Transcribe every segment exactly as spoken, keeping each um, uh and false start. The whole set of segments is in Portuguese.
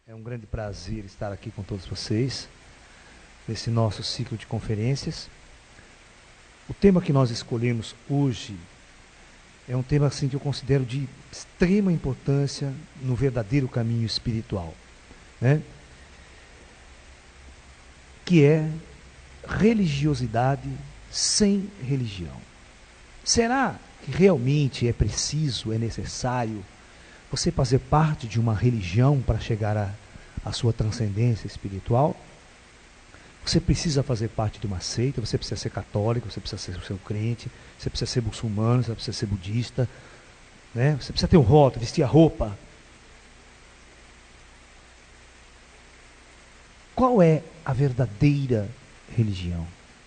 É um grande prazer estar aqui com todos vocês, nesse nosso ciclo de conferências. O tema que nós escolhemos hoje é um tema assim, que eu considero de extrema importância no verdadeiro caminho espiritual, né? Que é religiosidade sem religião. Será que realmente é preciso, é necessário você fazer parte de uma religião para chegar à, à sua transcendência espiritual? Você precisa fazer parte de uma seita, você precisa ser católico, você precisa ser, ser um crente, você precisa ser muçulmano, você precisa ser budista, né? Você precisa ter um rótulo, vestir a roupa. Qual é a verdadeira religião?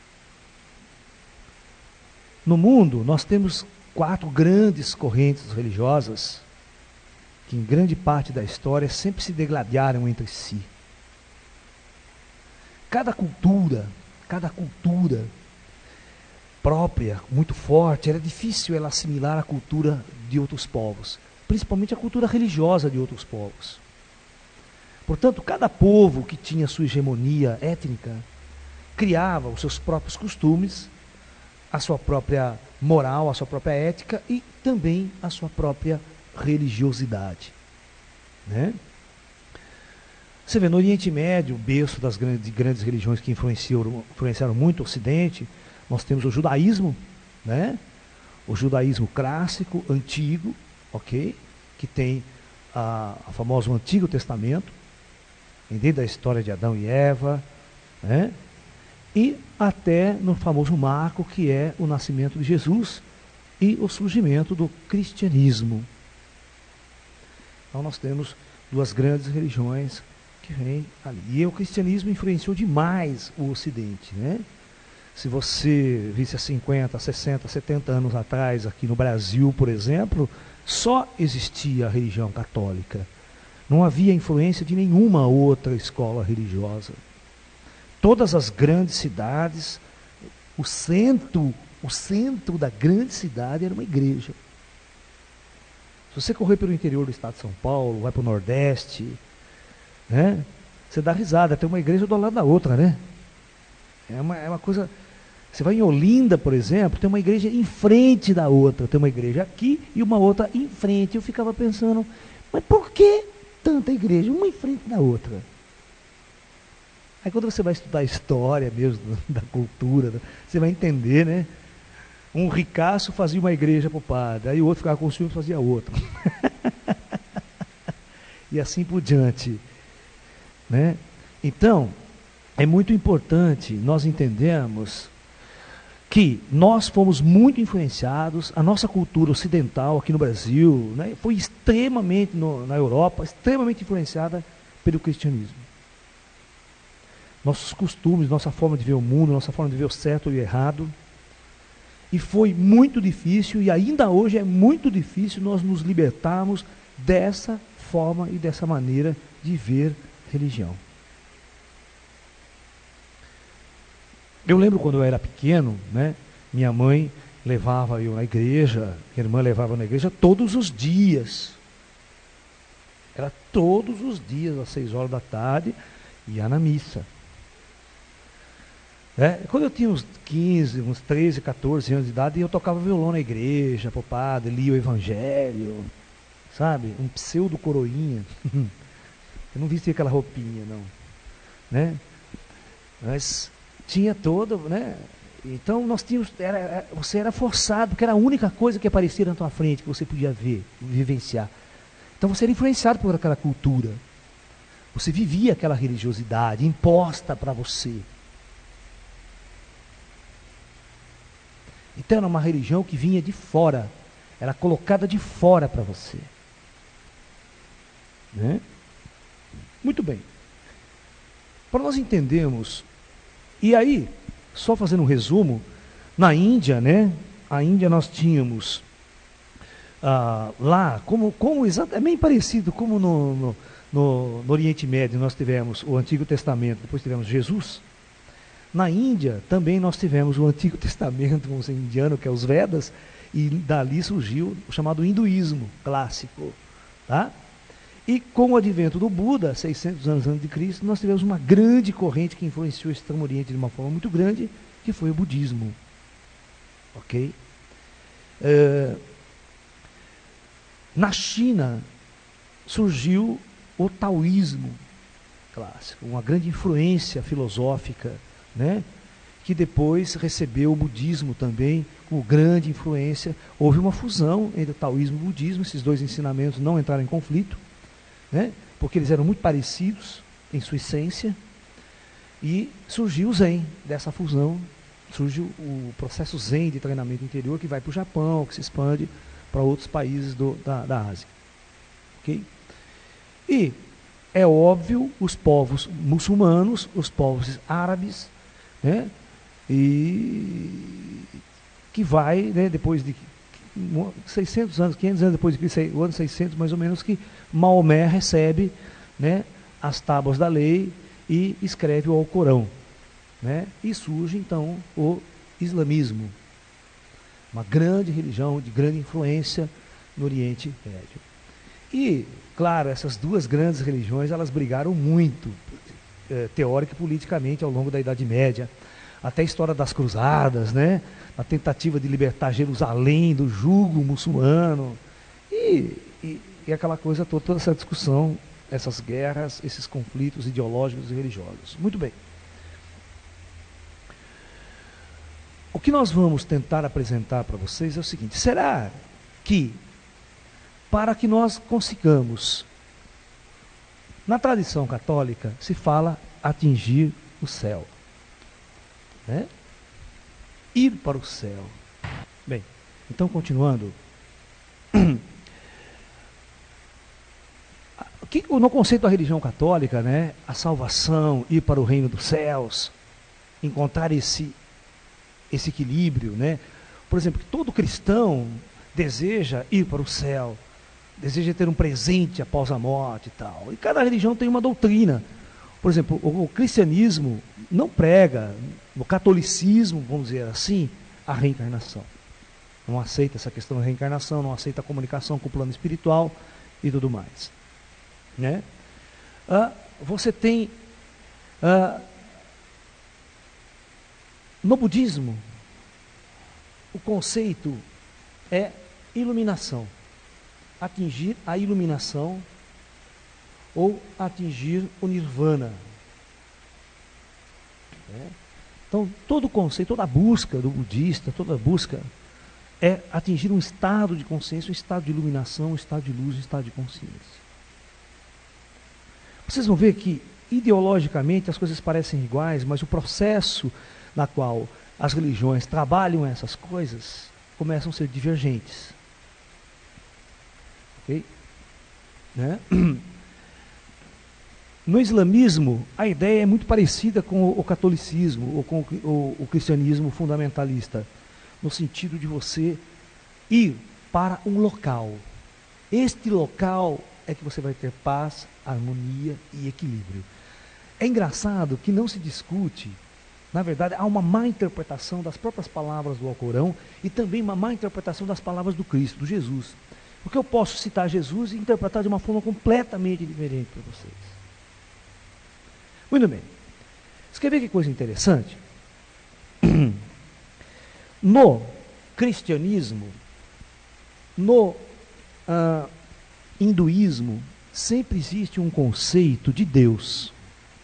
No mundo, nós temos quatro grandes correntes religiosas que em grande parte da história sempre se degladiaram entre si. Cada cultura, cada cultura própria, muito forte, era difícil ela assimilar a cultura de outros povos, principalmente a cultura religiosa de outros povos. Portanto, cada povo que tinha sua hegemonia étnica criava os seus próprios costumes, a sua própria moral, a sua própria ética e também a sua própria religiosidade, né? Você vê, no Oriente Médio, o berço das grandes, grandes religiões que influenciaram, influenciaram muito o Ocidente, nós temos o judaísmo, né? O judaísmo clássico, antigo, ok? Que tem a, a famoso Antigo Testamento, desde a história de Adão e Eva, né? E até no famoso marco que é o nascimento de Jesus e o surgimento do cristianismo. Então nós temos duas grandes religiões que vêm ali. E o cristianismo influenciou demais o Ocidente, né? Se você visse há cinquenta, sessenta, setenta anos atrás, aqui no Brasil, por exemplo, só existia a religião católica. Não havia influência de nenhuma outra escola religiosa. Todas as grandes cidades, o centro, o centro da grande cidade era uma igreja. Se você correr pelo interior do estado de São Paulo, vai para o Nordeste, né? Você dá risada, tem uma igreja do lado da outra, né? É uma, é uma coisa... Você vai em Olinda, por exemplo, tem uma igreja em frente da outra. Tem uma igreja aqui e uma outra em frente. Eu ficava pensando, mas por que tanta igreja, uma em frente da outra? Aí quando você vai estudar a história mesmo, da cultura, você vai entender, né? Um ricaço fazia uma igreja para o padre, aí o outro ficava com os filhos e fazia outra. E assim por diante, né? Então, é muito importante nós entendermos que nós fomos muito influenciados, a nossa cultura ocidental aqui no Brasil, né, foi extremamente, no, na Europa, extremamente influenciada pelo cristianismo. Nossos costumes, nossa forma de ver o mundo, nossa forma de ver o certo e o errado. E foi muito difícil, e ainda hoje é muito difícil nós nos libertarmos dessa forma e dessa maneira de ver religião. Eu lembro quando eu era pequeno, né, minha mãe levava eu na igreja, minha irmã levava eu na igreja todos os dias. Era todos os dias, às seis horas da tarde, ia na missa. É, quando eu tinha uns quinze, uns treze, quatorze anos de idade, eu tocava violão na igreja, pro padre, lia o evangelho, sabe? Um pseudo coroinha. Eu não vestia aquela roupinha, não, né? Mas tinha todo, né? Então nós tínhamos, era, você era forçado, porque era a única coisa que aparecia na tua frente, que você podia ver, vivenciar. Então você era influenciado por aquela cultura. Você vivia aquela religiosidade imposta para você. Então era uma religião que vinha de fora, era colocada de fora para você, né? Muito bem. Para nós entendermos, e aí, só fazendo um resumo, na Índia, né? A Índia nós tínhamos ah, lá, como, como exato, é bem parecido como no, no, no, no Oriente Médio nós tivemos o Antigo Testamento, depois tivemos Jesus. Na Índia, também nós tivemos o Antigo Testamento, vamos dizer, indiano, que é os Vedas, e dali surgiu o chamado hinduísmo clássico, tá? E com o advento do Buda, seiscentos anos antes de Cristo, nós tivemos uma grande corrente que influenciou o Extremo Oriente de uma forma muito grande, que foi o budismo. Ok? É, na China surgiu o taoísmo clássico, uma grande influência filosófica, né? Que depois recebeu o budismo também, com grande influência. Houve uma fusão entre o taoísmo e o budismo, esses dois ensinamentos não entraram em conflito, né? Porque eles eram muito parecidos em sua essência, e surgiu o Zen dessa fusão, surge o processo Zen de treinamento interior, que vai para o Japão, que se expande para outros países do, da, da Ásia. Okay? E é óbvio, os povos muçulmanos, os povos árabes, né? E que vai, né, depois de seiscentos anos, quinhentos anos depois de Cristo, o ano seiscentos mais ou menos, que Maomé recebe, né, as tábuas da lei e escreve o Alcorão, né? E surge então o islamismo, uma grande religião de grande influência no Oriente Médio. E, claro, essas duas grandes religiões, elas brigaram muito, eh, teórica e politicamente, ao longo da Idade Média. Até a história das cruzadas, né? A tentativa de libertar Jerusalém do jugo muçulmano. E, e, e aquela coisa toda, toda essa discussão, essas guerras, esses conflitos ideológicos e religiosos. Muito bem. O que nós vamos tentar apresentar para vocês é o seguinte: será que, para que nós consigamos, na tradição católica, se fala atingir o céu, né? Ir para o céu. Bem, então continuando, que, no conceito da religião católica, né, a salvação, ir para o reino dos céus, encontrar esse, esse equilíbrio, né? Por exemplo, que todo cristão deseja ir para o céu, deseja ter um presente após a morte e tal. E cada religião tem uma doutrina. Por exemplo, o, o cristianismo não prega, o catolicismo, vamos dizer assim, a reencarnação. Não aceita essa questão da reencarnação, não aceita a comunicação com o plano espiritual e tudo mais, né? Ah, você tem ah, no budismo o conceito é iluminação, atingir a iluminação ou atingir o nirvana, né? Então todo o conceito, toda a busca do budista, toda a busca é atingir um estado de consciência, um estado de iluminação, um estado de luz, um estado de consciência. Vocês vão ver que ideologicamente as coisas parecem iguais, mas o processo na qual as religiões trabalham essas coisas começam a ser divergentes. Ok? Né? No islamismo, a ideia é muito parecida com o catolicismo ou com o, o cristianismo fundamentalista, no sentido de você ir para um local. Este local é que você vai ter paz, harmonia e equilíbrio. É engraçado que não se discute, na verdade, há uma má interpretação das próprias palavras do Alcorão e também uma má interpretação das palavras do Cristo, do Jesus. Porque eu posso citar Jesus e interpretar de uma forma completamente diferente para vocês. Muito bem. Você quer ver que coisa interessante? No cristianismo, no ah, hinduísmo, sempre existe um conceito de Deus.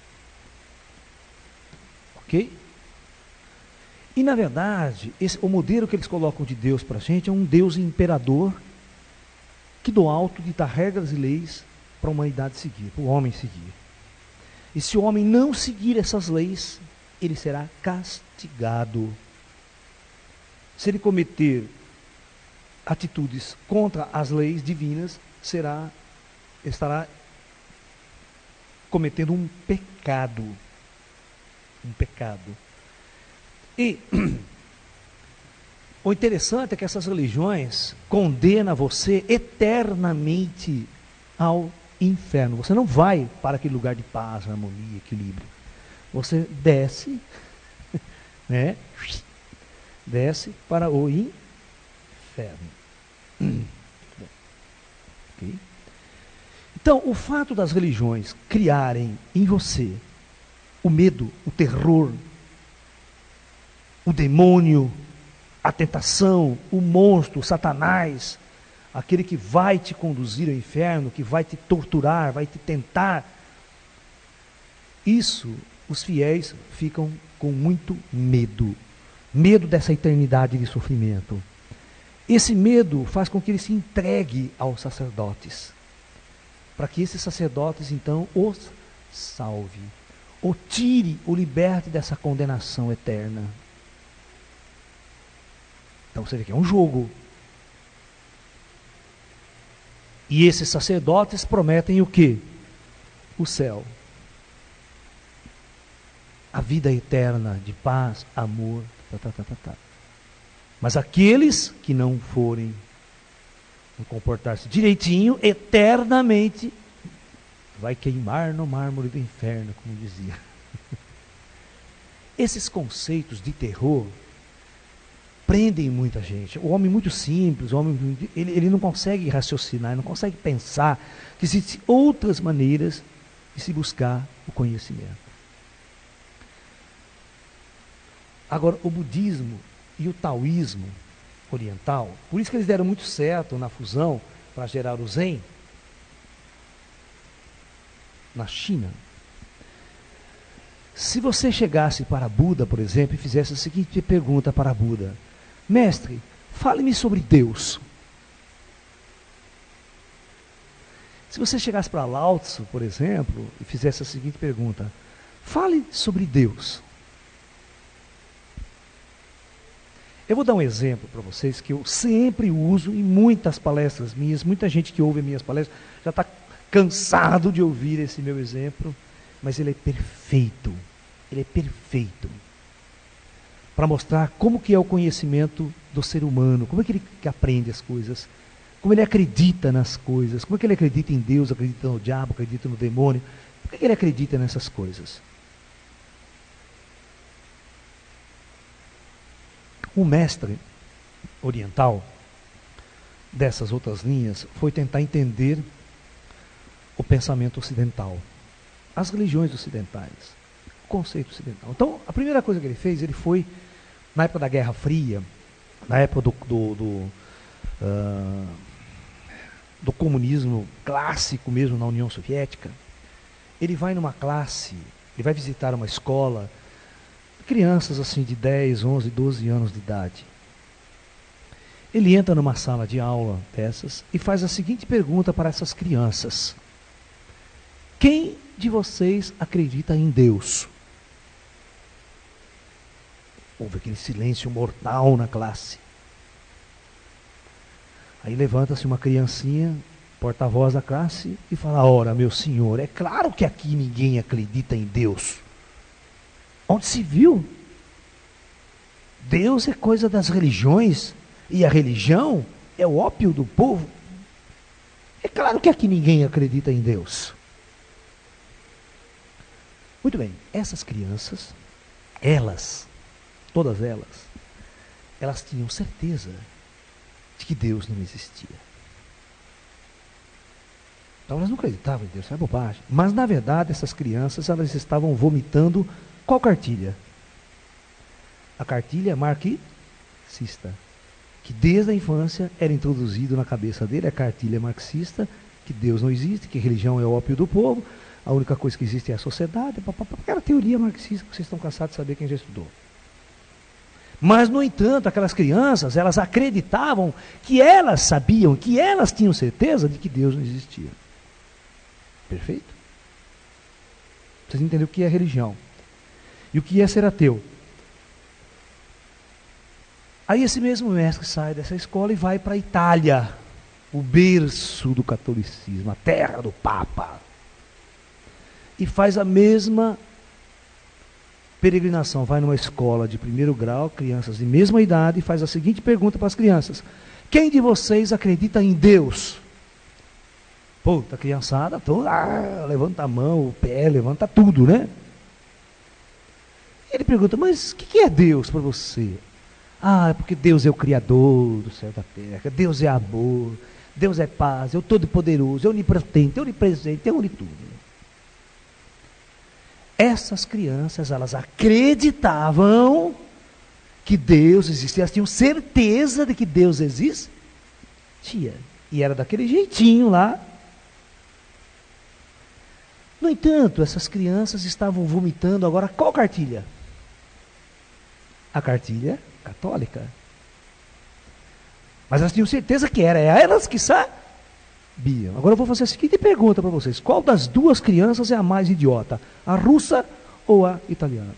Ok? E na verdade, esse, o modelo que eles colocam de Deus para a gente é um Deus imperador que do alto dita regras e leis para a humanidade seguir, para o homem seguir. E se o homem não seguir essas leis, ele será castigado. Se ele cometer atitudes contra as leis divinas, será, estará cometendo um pecado. Um pecado. E o interessante é que essas religiões condenam você eternamente ao inferno. Você não vai para aquele lugar de paz, harmonia, equilíbrio. Você desce, né? Desce para o inferno. Okay? Então, o fato das religiões criarem em você o medo, o terror, o demônio, a tentação, o monstro, o Satanás, aquele que vai te conduzir ao inferno, que vai te torturar, vai te tentar, isso, os fiéis ficam com muito medo. Medo dessa eternidade de sofrimento. Esse medo faz com que ele se entregue aos sacerdotes, para que esses sacerdotes então os salve, o tire, o liberte dessa condenação eterna. Então você vê que é um jogo. E esses sacerdotes prometem o quê? O céu. A vida eterna de paz, amor, tá, tá, tá, tá, tá. Mas aqueles que não forem comportar-se direitinho, eternamente, vai queimar no mármore do inferno, como dizia. Esses conceitos de terror prendem muita gente. O homem muito simples, o homem, ele, ele não consegue raciocinar, não consegue pensar que existem outras maneiras de se buscar o conhecimento. Agora, o budismo e o taoísmo oriental, por isso que eles deram muito certo na fusão para gerar o Zen na China. Se você chegasse para Buda, por exemplo, e fizesse a seguinte pergunta para Buda: mestre, fale-me sobre Deus. Se você chegasse para Lao Tzu, por exemplo, e fizesse a seguinte pergunta: fale sobre Deus. Eu vou dar um exemplo para vocês que eu sempre uso em muitas palestras minhas. Muita gente que ouve minhas palestras já está cansado de ouvir esse meu exemplo, mas ele é perfeito. Ele é perfeito para mostrar como que é o conhecimento do ser humano, como é que ele que aprende as coisas, como ele acredita nas coisas, como é que ele acredita em Deus, acredita no diabo, acredita no demônio, por que ele acredita nessas coisas? O mestre oriental dessas outras linhas foi tentar entender o pensamento ocidental, as religiões ocidentais, o conceito ocidental. Então, a primeira coisa que ele fez, ele foi, na época da Guerra Fria, na época do, do, do, uh, do comunismo clássico mesmo na União Soviética, ele vai numa classe, ele vai visitar uma escola, crianças assim de dez, onze, doze anos de idade. Ele entra numa sala de aula dessas e faz a seguinte pergunta para essas crianças: quem de vocês acredita em Deus? Houve aquele silêncio mortal na classe. Aí levanta-se uma criancinha, porta-voz da classe, e fala: ora, meu senhor, é claro que aqui ninguém acredita em Deus. Onde se viu? Deus é coisa das religiões, e a religião é o ópio do povo. É claro que aqui ninguém acredita em Deus. Muito bem, essas crianças, elas, todas elas, elas tinham certeza de que Deus não existia. Então elas não acreditavam em Deus, isso é bobagem. Mas na verdade essas crianças, elas estavam vomitando qual cartilha? A cartilha marxista, que desde a infância era introduzido na cabeça dele, a cartilha marxista, que Deus não existe, que religião é o ópio do povo, a única coisa que existe é a sociedade, aquela teoria marxista que vocês estão cansados de saber quem já estudou. Mas, no entanto, aquelas crianças, elas acreditavam que elas sabiam, que elas tinham certeza de que Deus não existia. Perfeito? Vocês entenderam o que é religião. E o que é ser ateu? Aí esse mesmo mestre sai dessa escola e vai para a Itália, o berço do catolicismo, a terra do Papa. E faz a mesma peregrinação, vai numa escola de primeiro grau, crianças de mesma idade, e faz a seguinte pergunta para as crianças: quem de vocês acredita em Deus? Puta, a criançada toda, ah, levanta a mão, o pé, levanta tudo, né? Ele pergunta: mas o que, que é Deus para você? Ah, é porque Deus é o Criador do céu e da terra, Deus é amor, Deus é paz, é o todo-poderoso, é onipotente, é onipresente, é onitudo. Essas crianças, elas acreditavam que Deus existia, elas tinham certeza de que Deus existia. E era daquele jeitinho lá. No entanto, essas crianças estavam vomitando agora qual cartilha? A cartilha católica. Mas elas tinham certeza que era, elas que sabiam. Agora eu vou fazer a seguinte pergunta para vocês: qual das duas crianças é a mais idiota? A russa ou a italiana?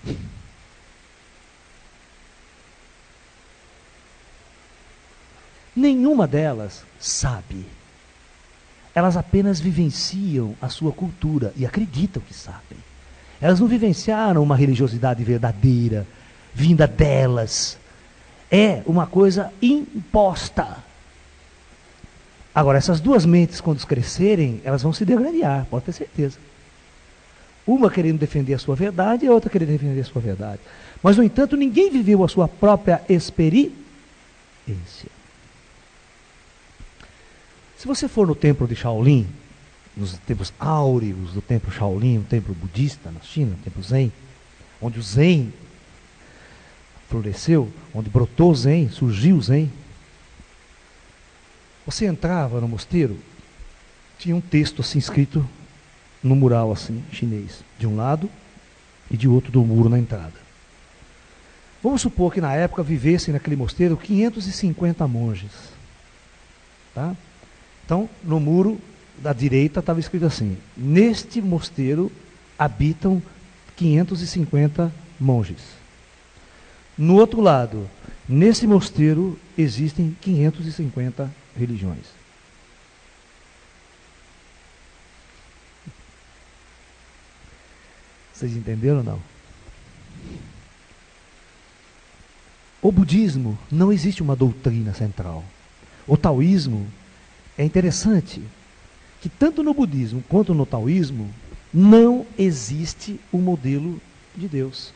Nenhuma delas sabe. Elas apenas vivenciam a sua cultura e acreditam que sabem. Elas não vivenciaram uma religiosidade verdadeira, vinda delas. É uma coisa imposta. Agora, essas duas mentes, quando crescerem, elas vão se degradar, pode ter certeza. Uma querendo defender a sua verdade e a outra querendo defender a sua verdade. Mas, no entanto, ninguém viveu a sua própria experiência. Se você for no templo de Shaolin, nos tempos áureos do templo Shaolin, o templo budista na China, o templo Zen, onde o Zen floresceu, onde brotou o Zen, surgiu o Zen, você entrava no mosteiro, tinha um texto assim escrito no mural assim, chinês, de um lado e de outro do muro na entrada. Vamos supor que na época vivessem naquele mosteiro quinhentos e cinquenta monges. Tá? Então, no muro da direita estava escrito assim: neste mosteiro habitam quinhentos e cinquenta monges. No outro lado, nesse mosteiro existem quinhentos e cinquenta religiões. Vocês entenderam ou não? O budismo não existe uma doutrina central. O taoísmo é interessante que tanto no budismo quanto no taoísmo não existe o modelo de Deus.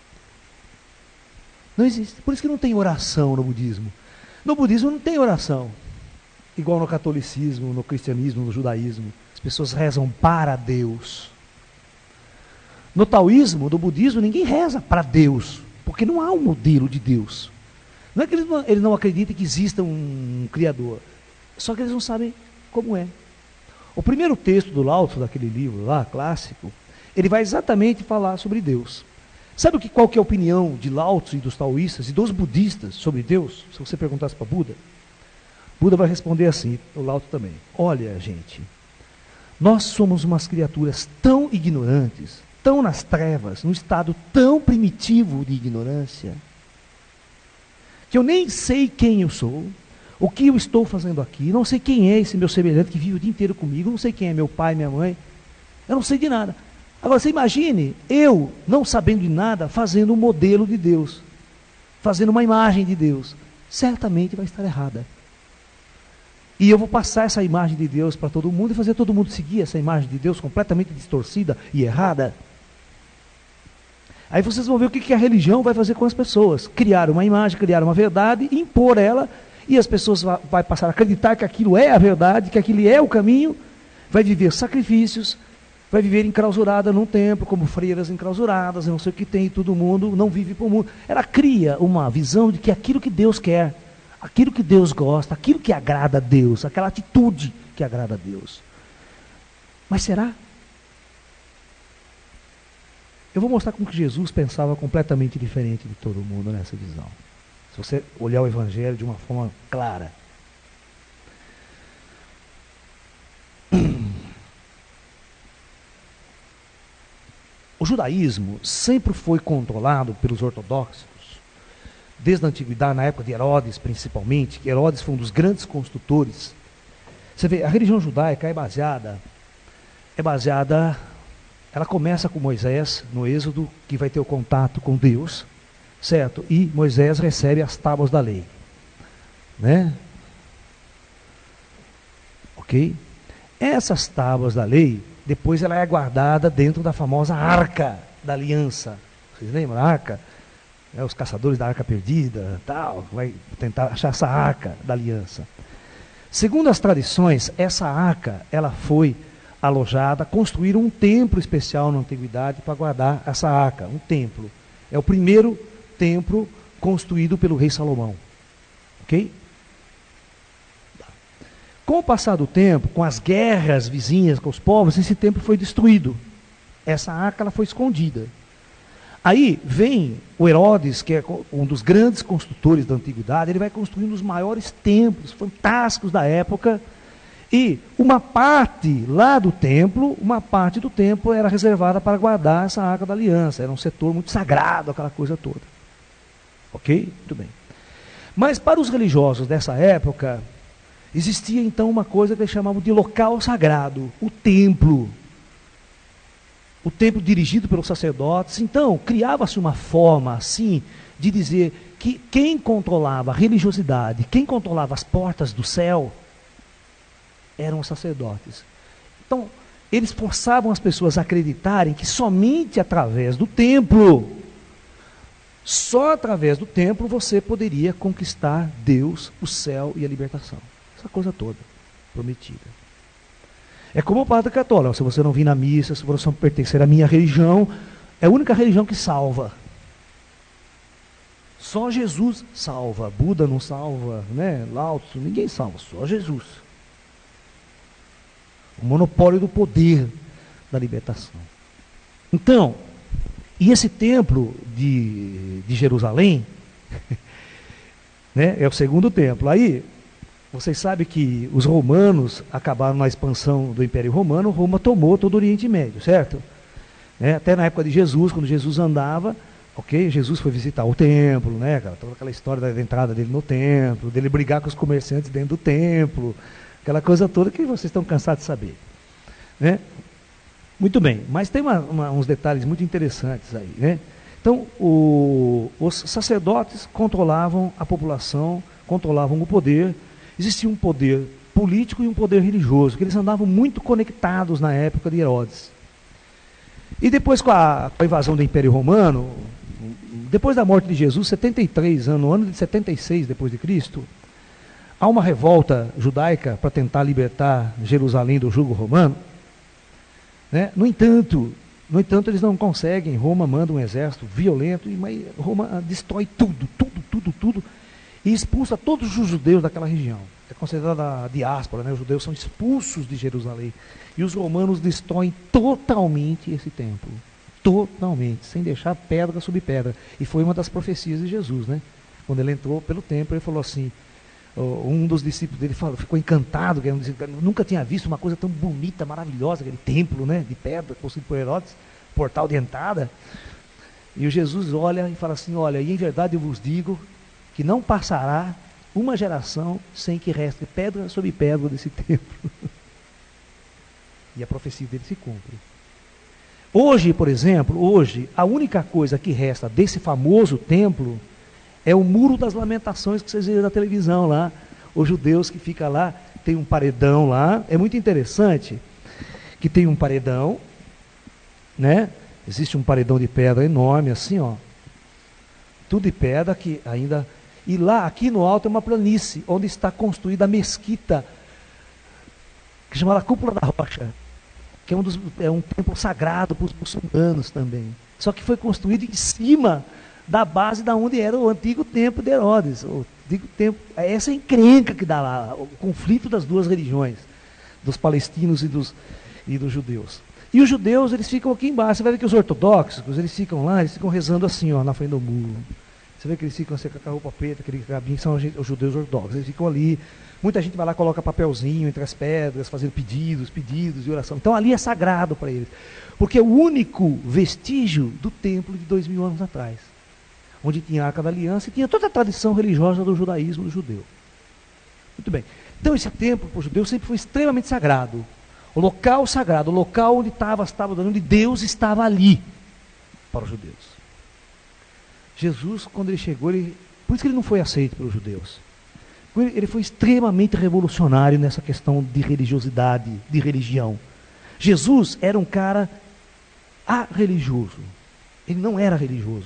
Não existe. Por isso que não tem oração no budismo. No budismo não tem oração. Igual no catolicismo, no cristianismo, no judaísmo. As pessoas rezam para Deus. No taoísmo, no budismo, ninguém reza para Deus. Porque não há um modelo de Deus. Não é que eles não, eles não acreditem que exista um Criador. Só que eles não sabem como é. O primeiro texto do Lao Tzu, daquele livro lá, clássico, ele vai exatamente falar sobre Deus. Sabe o que, qual que é a opinião de Lao Tzu e dos taoístas e dos budistas sobre Deus? Se você perguntasse para Buda, Buda vai responder assim, o Lao Tzu também: olha, gente, nós somos umas criaturas tão ignorantes, tão nas trevas, num estado tão primitivo de ignorância, que eu nem sei quem eu sou, o que eu estou fazendo aqui, não sei quem é esse meu semelhante que vive o dia inteiro comigo, não sei quem é meu pai, minha mãe, eu não sei de nada. Agora você imagine, eu, não sabendo de nada, fazendo um modelo de Deus, fazendo uma imagem de Deus, certamente vai estar errada. E eu vou passar essa imagem de Deus para todo mundo e fazer todo mundo seguir essa imagem de Deus completamente distorcida e errada. Aí vocês vão ver o que a religião vai fazer com as pessoas: criar uma imagem, criar uma verdade, impor ela, e as pessoas vão passar a acreditar que aquilo é a verdade, que aquilo é o caminho, vai viver sacrifícios, vai viver enclausurada num templo, como freiras enclausuradas, eu não sei o que tem, e todo mundo não vive para o mundo. Ela cria uma visão de que aquilo que Deus quer, aquilo que Deus gosta, aquilo que agrada a Deus, aquela atitude que agrada a Deus. Mas será? Eu vou mostrar como que Jesus pensava completamente diferente de todo mundo nessa visão. Se você olhar o Evangelho de uma forma clara. O judaísmo sempre foi controlado pelos ortodoxos, desde a antiguidade, na época de Herodes principalmente, que Herodes foi um dos grandes construtores. Você vê, a religião judaica é baseada, é baseada, ela começa com Moisés, no Êxodo, que vai ter o contato com Deus, certo? E Moisés recebe as tábuas da lei, né? Ok? Essas tábuas da lei, depois ela é guardada dentro da famosa Arca da Aliança. Vocês lembram a Arca? É, os caçadores da Arca Perdida, tal, vai tentar achar essa Arca da Aliança. Segundo as tradições, essa arca, ela foi alojada, construíram um templo especial na antiguidade para guardar essa arca, um templo. É o primeiro templo construído pelo rei Salomão. Ok? Com o passar do tempo, com as guerras vizinhas com os povos, esse templo foi destruído. Essa arca ela foi escondida. Aí vem o Herodes, que é um dos grandes construtores da antiguidade, ele vai construindo os maiores templos fantásticos da época, e uma parte lá do templo, uma parte do templo era reservada para guardar essa arca da aliança, era um setor muito sagrado, aquela coisa toda. Ok? Muito bem. Mas para os religiosos dessa época, existia então uma coisa que eles chamavam de local sagrado, o templo. O templo dirigido pelos sacerdotes. Então, criava-se uma forma assim de dizer que quem controlava a religiosidade, quem controlava as portas do céu, eram os sacerdotes. Então, eles forçavam as pessoas a acreditarem que somente através do templo, só através do templo você poderia conquistar Deus, o céu e a libertação. Essa coisa toda prometida. É como o padre católico, se você não vir na missa, se você não pertencer à minha religião, é a única religião que salva. Só Jesus salva. Buda não salva, né? Lao Tzu, ninguém salva, só Jesus. O monopólio do poder da libertação. Então, e esse templo de, de Jerusalém, né, é o segundo templo. Aí, vocês sabem que os romanos acabaram na expansão do Império Romano, Roma tomou todo o Oriente Médio, certo? Né? Até na época de Jesus, quando Jesus andava, ok? Jesus foi visitar o templo, né? Toda aquela história da entrada dele no templo, dele brigar com os comerciantes dentro do templo, aquela coisa toda que vocês estão cansados de saber. Né? Muito bem, mas tem uma, uma, uns detalhes muito interessantes aí, né? Então, o, os sacerdotes controlavam a população, controlavam o poder. Existia um poder político e um poder religioso, que eles andavam muito conectados na época de Herodes. E depois com a, com a invasão do Império Romano, depois da morte de Jesus, setenta e três anos, no ano de setenta e seis depois de Cristo, há uma revolta judaica para tentar libertar Jerusalém do jugo romano. Né? No entanto, no entanto, eles não conseguem. Roma manda um exército violento, e Roma destrói tudo, tudo, tudo, tudo, e expulsa todos os judeus daquela região. É considerada a diáspora, né? Os judeus são expulsos de Jerusalém. E os romanos destroem totalmente esse templo. Totalmente, sem deixar pedra sobre pedra. E foi uma das profecias de Jesus, né? Quando ele entrou pelo templo, ele falou assim, um dos discípulos dele falou, ficou encantado, que nunca tinha visto uma coisa tão bonita, maravilhosa, aquele templo, né, de pedra, construído por Herodes, portal de entrada. E o Jesus olha e fala assim, olha, e em verdade eu vos digo que não passará uma geração sem que reste pedra sobre pedra desse templo. E a profecia dele se cumpre. Hoje, por exemplo, hoje, a única coisa que resta desse famoso templo é o Muro das Lamentações que vocês viram na televisão lá. Os judeus que ficam lá, tem um paredão lá. É muito interessante que tem um paredão, né? Existe um paredão de pedra enorme, assim, ó. Tudo de pedra que ainda... E lá, aqui no alto, é uma planície, onde está construída a mesquita, que se chama a Cúpula da Rocha, que é um, dos, é um templo sagrado para os muçulmanos também. Só que foi construído em cima da base da onde era o antigo templo de Herodes. O antigo templo, essa é a encrenca que dá lá, o conflito das duas religiões, dos palestinos e dos, e dos judeus. E os judeus, eles ficam aqui embaixo. Você vai ver que os ortodoxos, eles ficam lá, eles ficam rezando assim, ó, na frente do muro. Você vê que eles ficam assim, com a roupa preta, aquele cabinho, são os judeus ortodoxos. Eles ficam ali. Muita gente vai lá, coloca papelzinho entre as pedras, fazendo pedidos, pedidos de oração. Então ali é sagrado para eles. Porque é o único vestígio do templo de dois mil anos atrás. Onde tinha a Arca da Aliança e tinha toda a tradição religiosa do judaísmo do judeu. Muito bem. Então esse templo para o judeu sempre foi extremamente sagrado. O local sagrado, o local onde estava as tábuas, onde Deus estava ali para os judeus. Jesus, quando ele chegou, ele, por isso que ele não foi aceito pelos judeus. Ele foi extremamente revolucionário nessa questão de religiosidade, de religião. Jesus era um cara arreligioso. Ele não era religioso,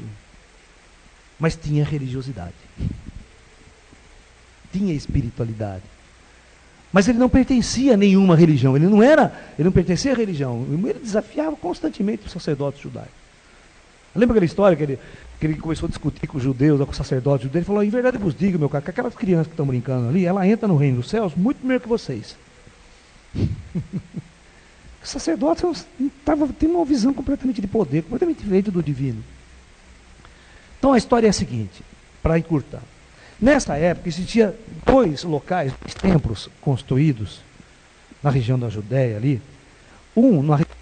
mas tinha religiosidade. Tinha espiritualidade. Mas ele não pertencia a nenhuma religião, ele não era, ele não pertencia à religião, ele desafiava constantemente os sacerdotes judaicos. Lembra aquela história que ele, que ele começou a discutir com os judeus, com os sacerdotes judeus, ele falou, em verdade vos digo, meu cara, que aquelas crianças que estão brincando ali, ela entra no reino dos céus muito primeiro que vocês. Os sacerdotes tavam, têm uma visão completamente de poder, completamente diferente do divino. Então a história é a seguinte, para encurtar. Nessa época existia dois locais, dois templos construídos na região da Judéia ali. Um na região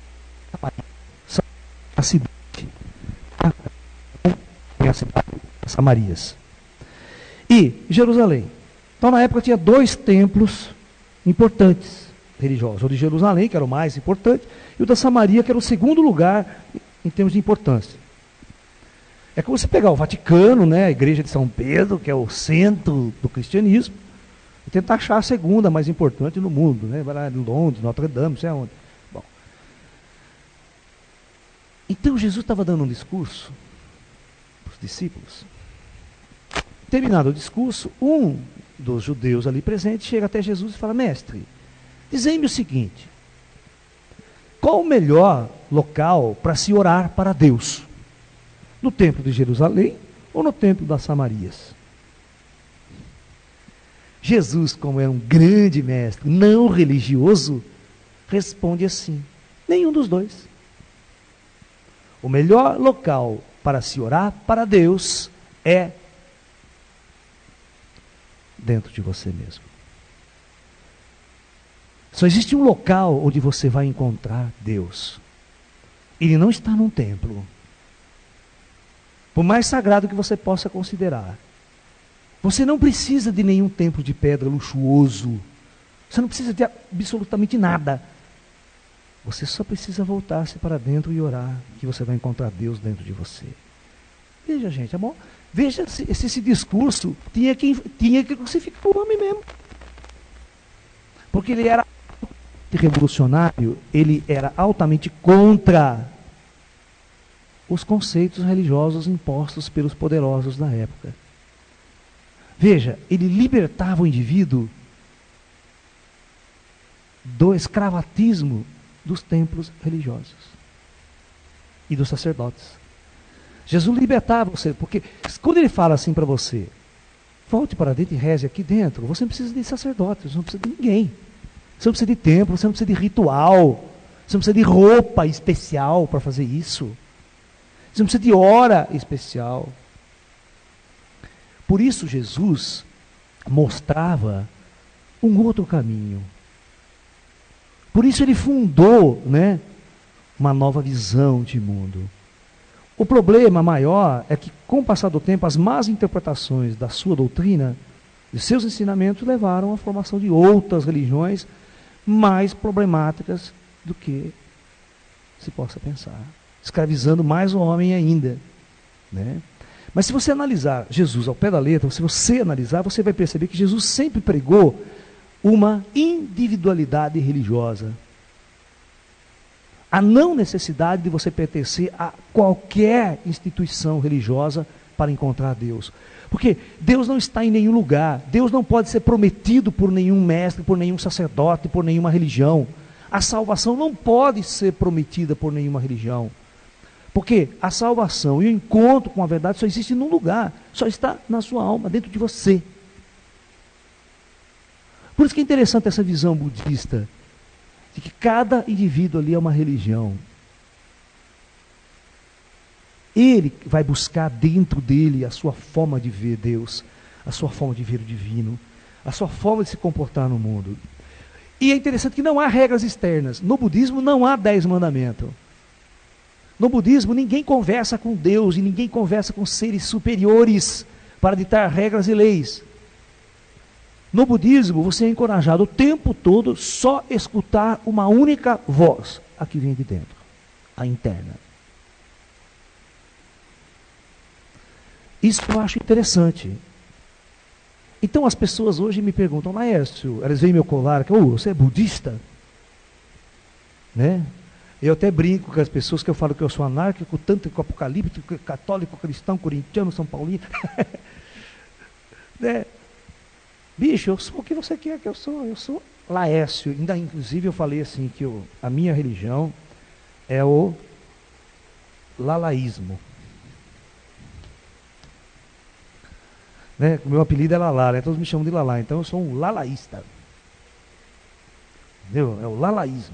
da cidade, a cidade de Samarias. E Jerusalém. Então na época tinha dois templos importantes religiosos. O de Jerusalém, que era o mais importante, e o da Samaria, que era o segundo lugar em termos de importância. É como você pegar o Vaticano, né, a igreja de São Pedro, que é o centro do cristianismo, e tentar achar a segunda mais importante no mundo, né? Vai lá em Londres, Notre Dame, não sei aonde. Bom. Então Jesus estava dando um discurso para os discípulos. Terminado o discurso, um dos judeus ali presentes chega até Jesus e fala, mestre, dizei-me o seguinte, qual o melhor local para se orar para Deus? No templo de Jerusalém ou no templo das Samarias? Jesus, como é um grande mestre, não religioso, responde assim, nenhum dos dois. O melhor local para se orar para Deus é dentro de você mesmo. Só existe um local onde você vai encontrar Deus. Ele não está num templo. Por mais sagrado que você possa considerar. Você não precisa de nenhum templo de pedra luxuoso. Você não precisa de absolutamente nada. Você só precisa voltar-se para dentro e orar, que você vai encontrar Deus dentro de você. Veja, gente, amor, veja se esse, esse discurso tinha que, tinha que crucificar o homem mesmo. Porque ele era revolucionário, ele era altamente contra os conceitos religiosos impostos pelos poderosos da época. Veja, ele libertava o indivíduo do escravatismo dos templos religiosos e dos sacerdotes. Jesus libertava você, porque quando ele fala assim para você, volte para dentro e reze aqui dentro, você não precisa de sacerdotes, você não precisa de ninguém. Você não precisa de templo, você não precisa de ritual, você não precisa de roupa especial para fazer isso. Você não precisa de hora especial. Por isso Jesus mostrava um outro caminho. Por isso ele fundou, né, uma nova visão de mundo. O problema maior é que, com o passar do tempo, as más interpretações da sua doutrina, de seus ensinamentos, levaram à formação de outras religiões mais problemáticas do que se possa pensar, escravizando mais o homem ainda, né? Mas se você analisar Jesus ao pé da letra, se você analisar, você vai perceber que Jesus sempre pregou uma individualidade religiosa. A não necessidade de você pertencer a qualquer instituição religiosa para encontrar Deus. Porque Deus não está em nenhum lugar. Deus não pode ser prometido por nenhum mestre, por nenhum sacerdote, por nenhuma religião. A salvação não pode ser prometida por nenhuma religião. Porque a salvação e o encontro com a verdade só existe num lugar. Só está na sua alma, dentro de você. Por isso que é interessante essa visão budista, de que cada indivíduo ali é uma religião. Ele vai buscar dentro dele a sua forma de ver Deus, a sua forma de ver o divino, a sua forma de se comportar no mundo. E é interessante que não há regras externas. No budismo não há dez mandamentos. No budismo ninguém conversa com Deus e ninguém conversa com seres superiores para ditar regras e leis. No budismo você é encorajado o tempo todo só escutar uma única voz, a que vem de dentro, a interna. Isso eu acho interessante. Então as pessoas hoje me perguntam, Laércio, elas veem meu colar, que, oh, você é budista? Né? Eu até brinco com as pessoas que eu falo que eu sou anárquico, tântrico, apocalíptico, católico, cristão, corintiano, são paulino. Né? Bicho, eu sou o que você quer que eu sou. Eu sou Laércio, ainda inclusive eu falei assim, que eu, a minha religião é o lalaísmo. Né? O meu apelido é Lalá, né? Todos me chamam de Lalá, então eu sou um lalaísta. Entendeu? É o lalaísmo.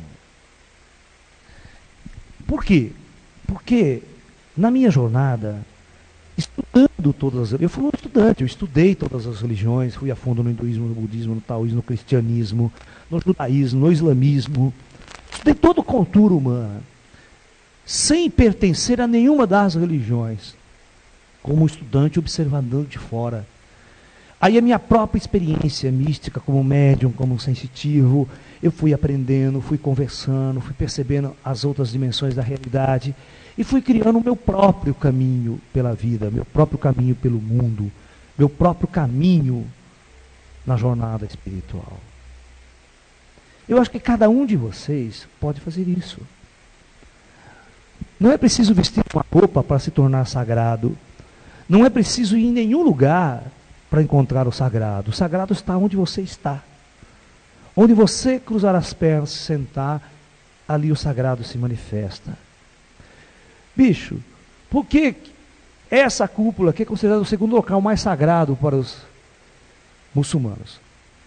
Por quê? Porque na minha jornada, estudando todas as... Eu fui um estudante, eu estudei todas as religiões, fui a fundo no hinduísmo, no budismo, no taoísmo, no cristianismo, no judaísmo, no islamismo. Estudei toda a cultura humana, sem pertencer a nenhuma das religiões, como estudante observador de fora. Aí a minha própria experiência mística, como médium, como sensitivo, eu fui aprendendo, fui conversando, fui percebendo as outras dimensões da realidade e fui criando o meu próprio caminho pela vida, meu próprio caminho pelo mundo, meu próprio caminho na jornada espiritual. Eu acho que cada um de vocês pode fazer isso. Não é preciso vestir uma roupa para se tornar sagrado. Não é preciso ir em nenhum lugar para encontrar o sagrado. O sagrado está onde você está. Onde você cruzar as pernas, se sentar, ali o sagrado se manifesta. Bicho, por que essa cúpula, que é considerada o segundo local mais sagrado para os muçulmanos?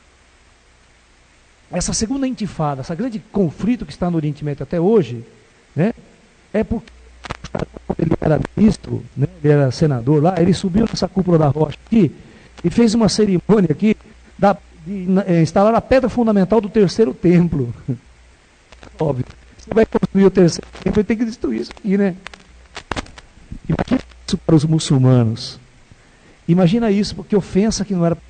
Essa segunda intifada, esse grande conflito que está no Oriente Médio até hoje, né, é porque ele era ministro, né, ele era senador lá, ele subiu nessa cúpula da rocha aqui e fez uma cerimônia aqui da, de é, instalar a pedra fundamental do terceiro templo. Óbvio, você vai construir o terceiro templo, ele tem que destruir isso aqui, né? Imagina isso para os muçulmanos. Imagina isso, porque ofensa que não era...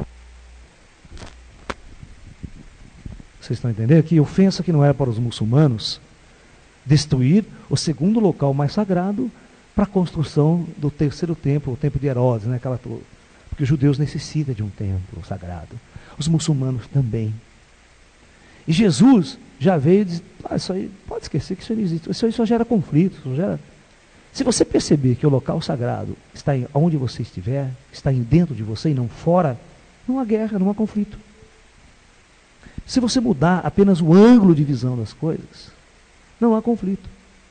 Vocês estão entendendo? Que ofensa que não era para os muçulmanos destruir o segundo local mais sagrado para a construção do terceiro templo, o templo de Herodes, né? Aquela... Porque os judeus necessitam de um templo sagrado. Os muçulmanos também. E Jesus já veio e disse, ah, isso aí, pode esquecer que isso não existe. Isso aí só gera conflito. Só gera... Se você perceber que o local sagrado está em, onde você estiver, está dentro de você e não fora, não há guerra, não há conflito. Se você mudar apenas o ângulo de visão das coisas, não há conflito.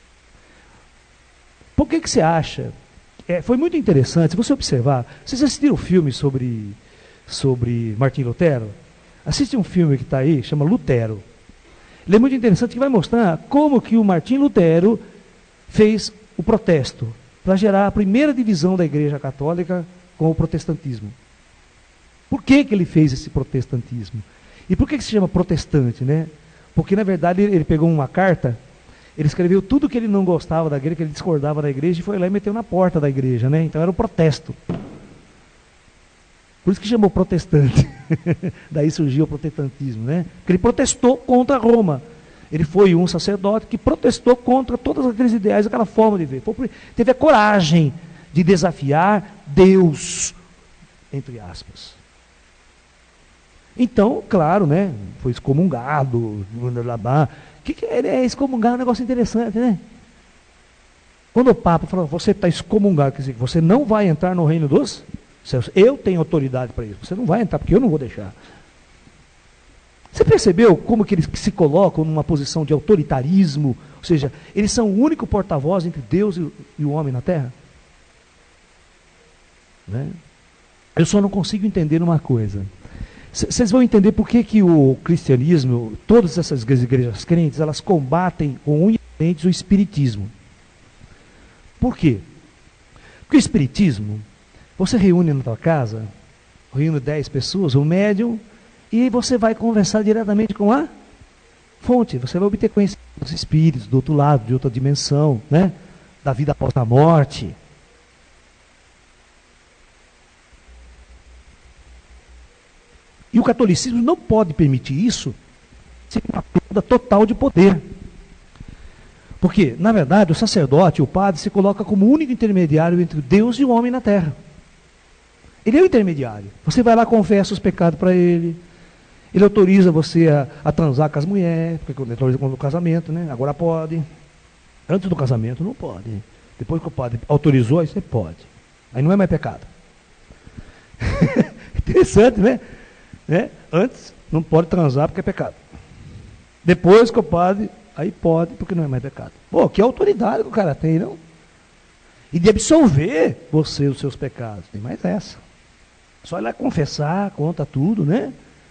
Por que que você acha? É, foi muito interessante, se você observar, vocês assistiram o filme sobre, sobre Martim Lutero? Assiste um filme que está aí, chama Lutero. Ele é muito interessante, que vai mostrar como que o Martim Lutero fez o protesto, para gerar a primeira divisão da Igreja Católica com o protestantismo. Por que que ele fez esse protestantismo? E por que que se chama protestante, né? Porque, na verdade, ele, ele pegou uma carta, ele escreveu tudo que ele não gostava da igreja, que ele discordava da igreja, e foi lá e meteu na porta da igreja, né? Então era o protesto. Por isso que chamou protestante. Daí surgiu o protestantismo, né? Porque ele protestou contra Roma. Ele foi um sacerdote que protestou contra todos aqueles ideais, aquela forma de ver. Foi, teve a coragem de desafiar Deus, entre aspas. Então, claro, né? Foi excomungado. O que, que é, é excomungar? É um negócio interessante, né? Quando o Papa falou, você está excomungado, quer dizer, você não vai entrar no reino dos céus. Eu tenho autoridade para isso. Você não vai entrar, porque eu não vou deixar. Você percebeu como que eles se colocam numa posição de autoritarismo? Ou seja, eles são o único porta-voz entre Deus e, e o homem na Terra? Né? Eu só não consigo entender uma coisa. Vocês vão entender por que, que o cristianismo, todas essas igrejas crentes, elas combatem com unhas e dentes o espiritismo. Por quê? Porque o espiritismo, você reúne na tua casa, reúne dez pessoas, um médium, e você vai conversar diretamente com a fonte. Você vai obter conhecimento dos espíritos, do outro lado, de outra dimensão, né? Da vida após a morte. E o catolicismo não pode permitir isso sem uma perda total de poder. Porque, na verdade, o sacerdote, o padre, se coloca como o único intermediário entre Deus e o homem na terra. Ele é o intermediário. Você vai lá, confessa os pecados para ele. Ele autoriza você a, a transar com as mulheres, porque ele autoriza quando o casamento, né? Agora pode. Antes do casamento não pode. Depois que o padre autorizou, aí você pode. Aí não é mais pecado. Interessante, né? né? Antes, não pode transar porque é pecado. Depois que o padre, aí pode porque não é mais pecado. Pô, que autoridade que o cara tem, não? E de absolver você dos seus pecados. Tem mais essa. Só ir lá confessar, conta tudo, né?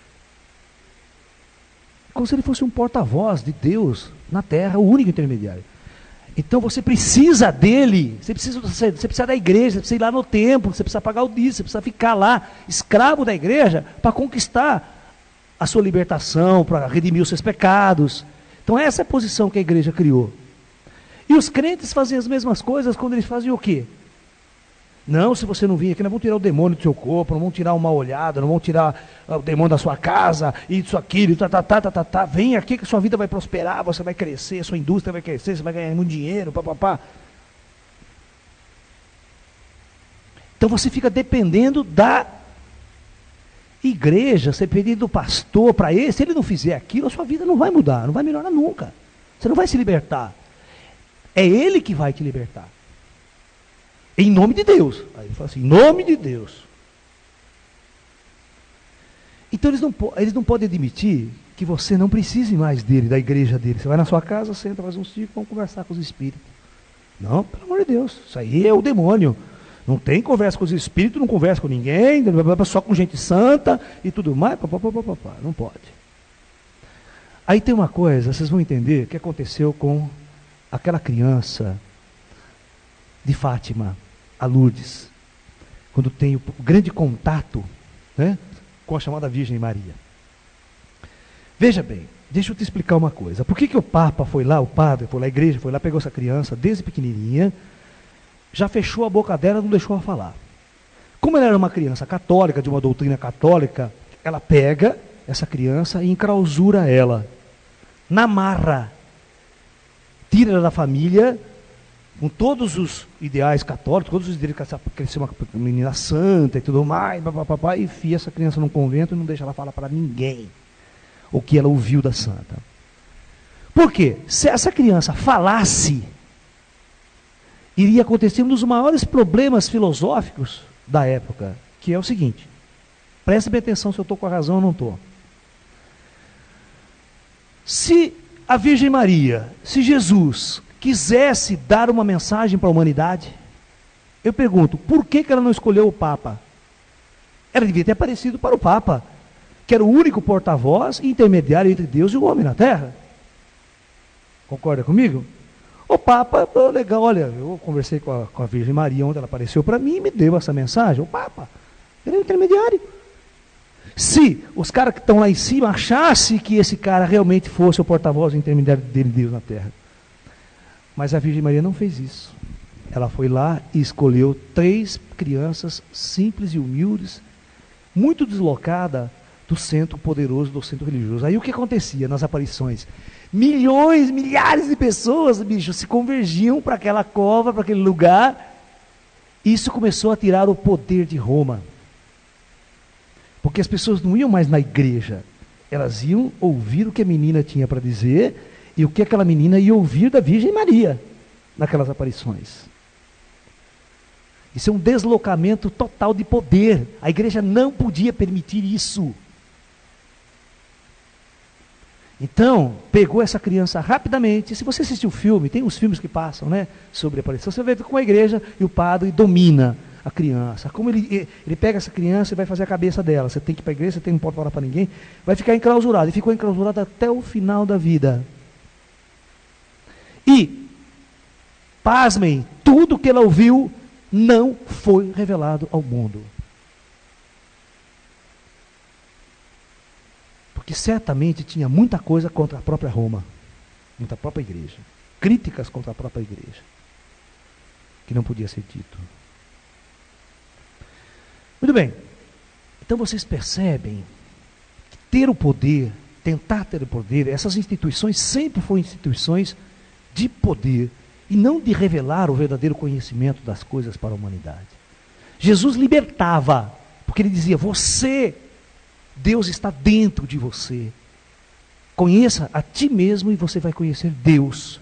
Como se ele fosse um porta-voz de Deus na terra, o único intermediário. Então você precisa dele, você precisa, você precisa da igreja, você precisa ir lá no templo, você precisa pagar o dízimo, você precisa ficar lá, escravo da igreja, para conquistar a sua libertação, para redimir os seus pecados. Então essa é a posição que a igreja criou. E os crentes faziam as mesmas coisas quando eles faziam o quê? Não, se você não vir aqui, nós vamos tirar o demônio do seu corpo, não vamos tirar uma olhada, não vamos tirar o demônio da sua casa, isso, aquilo, tá, tá, tá, tá, tá, tá. Vem aqui que sua vida vai prosperar, você vai crescer, sua indústria vai crescer, você vai ganhar muito dinheiro, papapá. Então você fica dependendo da igreja, você dependendo do pastor para ele, se ele não fizer aquilo, a sua vida não vai mudar, não vai melhorar nunca. Você não vai se libertar. É ele que vai te libertar. Em nome de Deus. Aí ele fala assim, em nome de Deus. Então eles não, eles não podem admitir que você não precise mais dele, da igreja dele. Você vai na sua casa, senta, faz um ciclo, vamos conversar com os espíritos. Não, pelo amor de Deus, isso aí é o demônio. Não tem conversa com os espíritos, não conversa com ninguém, só com gente santa e tudo mais. Pá, pá, pá, pá, pá, não pode. Aí tem uma coisa, vocês vão entender o que aconteceu com aquela criança de Fátima, a Lourdes, quando tem o grande contato, né, com a chamada Virgem Maria. Veja bem, deixa eu te explicar uma coisa. Por que, que o Papa foi lá, o padre foi lá, a igreja foi lá, pegou essa criança desde pequenininha, já fechou a boca dela, não deixou ela falar. Como ela era uma criança católica, de uma doutrina católica, ela pega essa criança e enclausura ela, na marra, tira ela da família, com todos os ideais católicos, todos os ideais que crescer uma menina santa e tudo mais, papapá, e enfia essa criança num convento e não deixa ela falar para ninguém o que ela ouviu da santa. Por quê? Se essa criança falasse, iria acontecer um dos maiores problemas filosóficos da época, que é o seguinte, preste bem atenção se eu estou com a razão ou não estou. Se a Virgem Maria, se Jesus quisesse dar uma mensagem para a humanidade, eu pergunto, por que, que ela não escolheu o Papa? Ela devia ter aparecido para o Papa, que era o único porta-voz e intermediário entre Deus e o homem na Terra. Concorda comigo? O Papa, legal, olha, eu conversei com a, com a Virgem Maria, onde ela apareceu para mim e me deu essa mensagem. O Papa, ele é o intermediário. Se os caras que estão lá em cima achassem que esse cara realmente fosse o porta-voz e intermediário dele, Deus na Terra. Mas a Virgem Maria não fez isso. Ela foi lá e escolheu três crianças simples e humildes, muito deslocada do centro poderoso, do centro religioso. Aí o que acontecia nas aparições? Milhões, milhares de pessoas, bicho, se convergiam para aquela cova, para aquele lugar. Isso começou a tirar o poder de Roma. Porque as pessoas não iam mais na igreja. Elas iam ouvir o que a menina tinha para dizer e o que aquela menina ia ouvir da Virgem Maria naquelas aparições. Isso é um deslocamento total de poder. A igreja não podia permitir isso. Então, pegou essa criança rapidamente. Se você assistir o filme, tem os filmes que passam, né, sobre a aparição, você vê como a igreja e o padre domina a criança. Como ele, ele pega essa criança e vai fazer a cabeça dela. Você tem que ir para a igreja, você tem, não pode falar para ninguém. Vai ficar enclausurado. E ficou enclausurado até o final da vida. E, pasmem, tudo que ela ouviu não foi revelado ao mundo. Porque certamente tinha muita coisa contra a própria Roma, contra a própria igreja. Críticas contra a própria igreja, que não podia ser dito. Muito bem. Então vocês percebem que ter o poder, tentar ter o poder, essas instituições sempre foram instituições de poder e não de revelar o verdadeiro conhecimento das coisas para a humanidade. Jesus libertava, porque ele dizia, você, Deus está dentro de você. Conheça a ti mesmo e você vai conhecer Deus.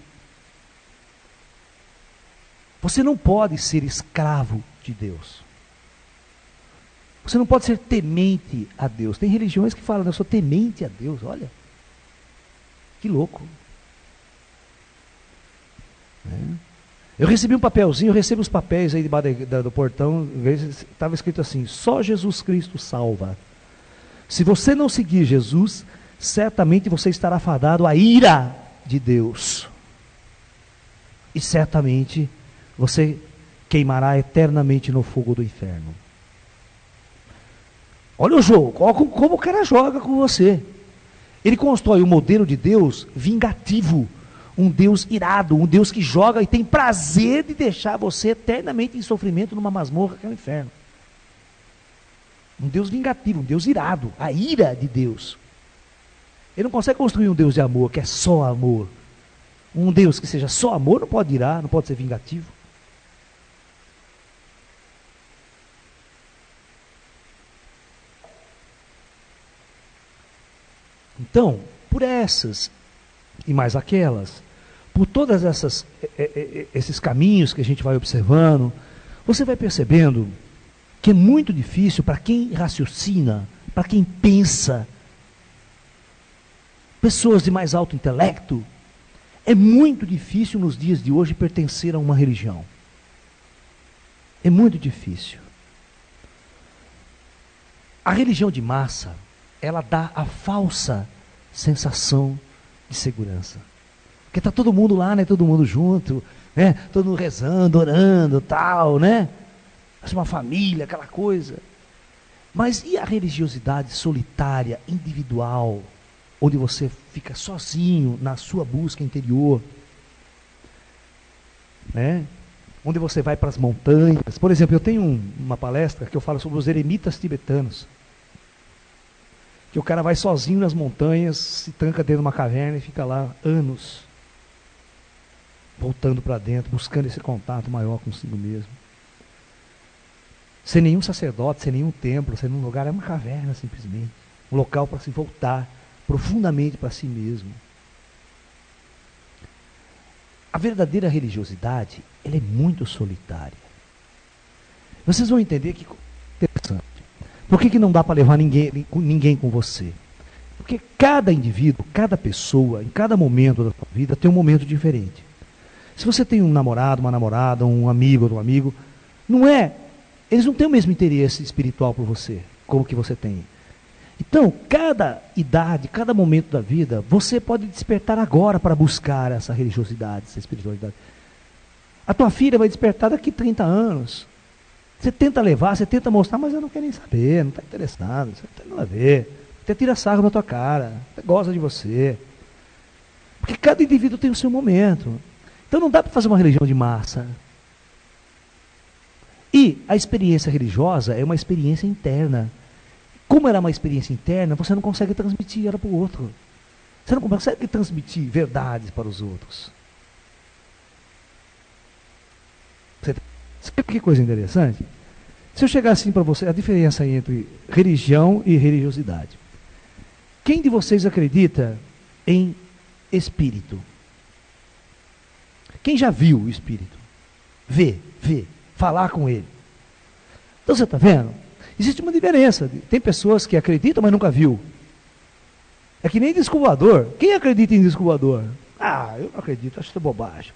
Você não pode ser escravo de Deus. Você não pode ser temente a Deus. Tem religiões que falam, eu sou temente a Deus. Olha, que louco. É. Eu recebi um papelzinho, eu recebo os papéis aí debaixo da, do portão, estava escrito assim, só Jesus Cristo salva. Se você não seguir Jesus, certamente você estará fadado à ira de Deus. E certamente você queimará eternamente no fogo do inferno. Olha o jogo, como, como o cara joga com você. Ele constrói um modelo de Deus vingativo, um Deus irado, um Deus que joga e tem prazer de deixar você eternamente em sofrimento numa masmorra que é o inferno. Um Deus vingativo, um Deus irado, a ira de Deus. Ele não consegue construir um Deus de amor, que é só amor. Um Deus que seja só amor não pode irar, não pode ser vingativo. Então, por essas e mais aquelas, por todas essas esses caminhos que a gente vai observando, você vai percebendo que é muito difícil para quem raciocina, para quem pensa, pessoas de mais alto intelecto, é muito difícil nos dias de hoje pertencer a uma religião. É muito difícil. A religião de massa, ela dá a falsa sensação de segurança. Porque está todo mundo lá, né? Todo mundo junto, né? Todo mundo rezando, orando, tal, né? Uma família, aquela coisa. Mas e a religiosidade solitária, individual, onde você fica sozinho na sua busca interior, né? Onde você vai para as montanhas. Por exemplo, eu tenho um, uma palestra que eu falo sobre os eremitas tibetanos. Que o cara vai sozinho nas montanhas, se tranca dentro de uma caverna e fica lá anos, voltando para dentro, buscando esse contato maior consigo mesmo. Sem nenhum sacerdote, sem nenhum templo, sem nenhum lugar, é uma caverna simplesmente. Um local para se voltar profundamente para si mesmo. A verdadeira religiosidade, ela é muito solitária. Vocês vão entender que interessante. Por que, que não dá para levar ninguém, ninguém com você? Porque cada indivíduo, cada pessoa, em cada momento da sua vida, tem um momento diferente. Se você tem um namorado, uma namorada, um amigo ou um amigo, não é, eles não têm o mesmo interesse espiritual por você, como que você tem. Então, cada idade, cada momento da vida, você pode despertar agora para buscar essa religiosidade, essa espiritualidade. A tua filha vai despertar daqui a trinta anos. Você tenta levar, você tenta mostrar, mas ela não quer nem saber, não está interessado, você não tem nada a ver. Até tira sarro na tua cara, até gosta de você. Porque cada indivíduo tem o seu momento. Então não dá para fazer uma religião de massa. E a experiência religiosa é uma experiência interna. Como ela é uma experiência interna, você não consegue transmitir ela para o outro. Você não consegue transmitir verdades para os outros. Você Sabe que coisa interessante? Se eu chegar assim para você, a diferença entre religião e religiosidade. Quem de vocês acredita em espírito? Quem já viu o espírito? Vê, vê, falar com ele. Então você está vendo? Existe uma diferença. Tem pessoas que acreditam, mas nunca viu. É que nem disco voador. Quem acredita em disco voador? Ah, eu não acredito, acho que é bobagem.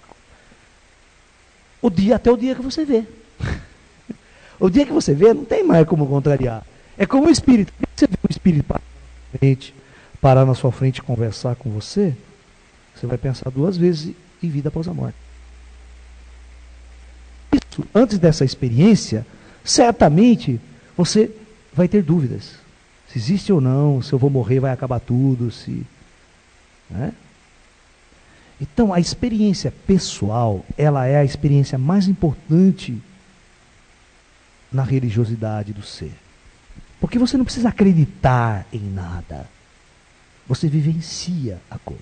O dia, até o dia que você vê. O dia que você vê, não tem mais como contrariar. É como o espírito. Você vê o espírito parar na, frente, parar na sua frente e conversar com você, você vai pensar duas vezes em vida após a morte. Isso, antes dessa experiência, certamente você vai ter dúvidas. Se existe ou não, se eu vou morrer, vai acabar tudo, se... Né? Então, a experiência pessoal, ela é a experiência mais importante na religiosidade do ser. Porque você não precisa acreditar em nada. Você vivencia a coisa.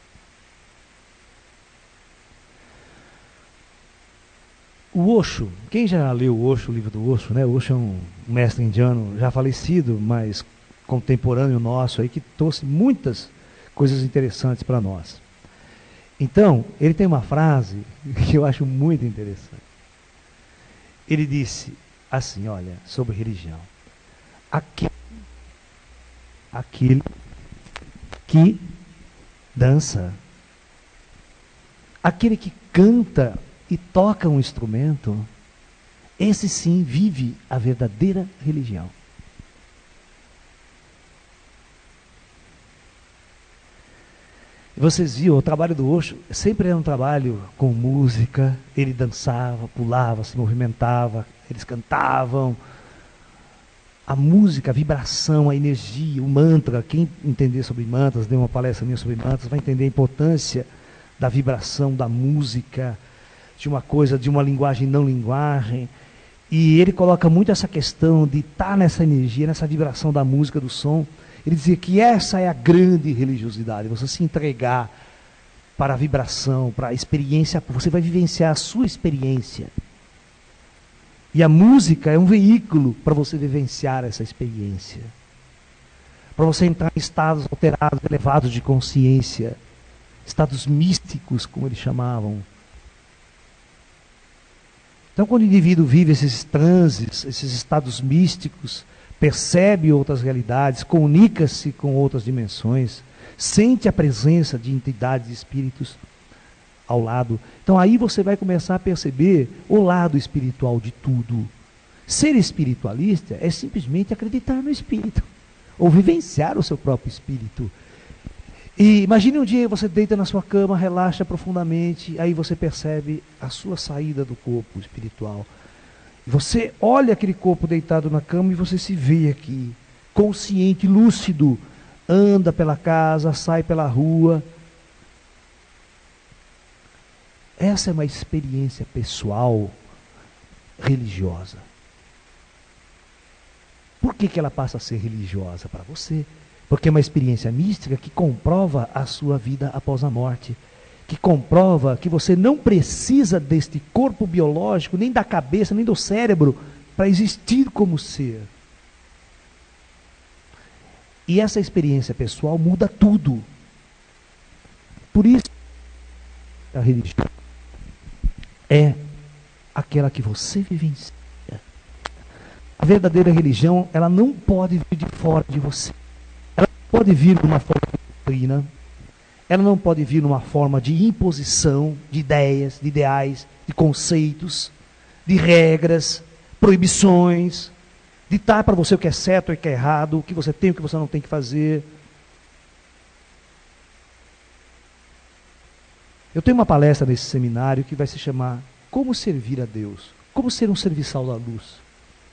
O Osho, quem já leu o Osho, o livro do Osho, né? O Osho é um mestre indiano já falecido, mas contemporâneo nosso aí, que trouxe muitas coisas interessantes para nós. Então, ele tem uma frase que eu acho muito interessante. Ele disse assim, olha, sobre religião. Aquele, aquele que dança. Aquele que canta e toca um instrumento, esse sim vive a verdadeira religião. Vocês viram, o trabalho do Osho sempre era um trabalho com música, ele dançava, pulava, se movimentava, eles cantavam. A música, a vibração, a energia, o mantra, quem entender sobre mantras, deu uma palestra minha sobre mantras, vai entender a importância da vibração, da música, de uma coisa, de uma linguagem não linguagem. E ele coloca muito essa questão de estar nessa energia, nessa vibração da música, do som. Ele dizia que essa é a grande religiosidade, você se entregar para a vibração, para a experiência, você vai vivenciar a sua experiência. E a música é um veículo para você vivenciar essa experiência. Para você entrar em estados alterados, elevados de consciência, estados místicos, como eles chamavam. Então, quando o indivíduo vive esses transes, esses estados místicos, percebe outras realidades, comunica-se com outras dimensões, sente a presença de entidades e espíritos ao lado. Então aí você vai começar a perceber o lado espiritual de tudo. Ser espiritualista é simplesmente acreditar no espírito, ou vivenciar o seu próprio espírito. E imagine um dia você deita na sua cama, relaxa profundamente, aí você percebe a sua saída do corpo espiritual. Você olha aquele corpo deitado na cama e você se vê aqui, consciente, lúcido, anda pela casa, sai pela rua. Essa é uma experiência pessoal religiosa. Por que que ela passa a ser religiosa para você? Porque é uma experiência mística que comprova a sua vida após a morte, que comprova que você não precisa deste corpo biológico, nem da cabeça, nem do cérebro, para existir como ser. E essa experiência pessoal muda tudo. Por isso, a religião é aquela que você vivencia. A verdadeira religião, ela não pode vir de fora de você. Ela não pode vir de uma forma de doutrina. Ela não pode vir numa forma de imposição de ideias, de ideais, de conceitos, de regras, proibições, ditar para você o que é certo e o que é errado, o que você tem e o que você não tem que fazer. Eu tenho uma palestra nesse seminário que vai se chamar Como Servir a Deus, como ser um serviçal da luz.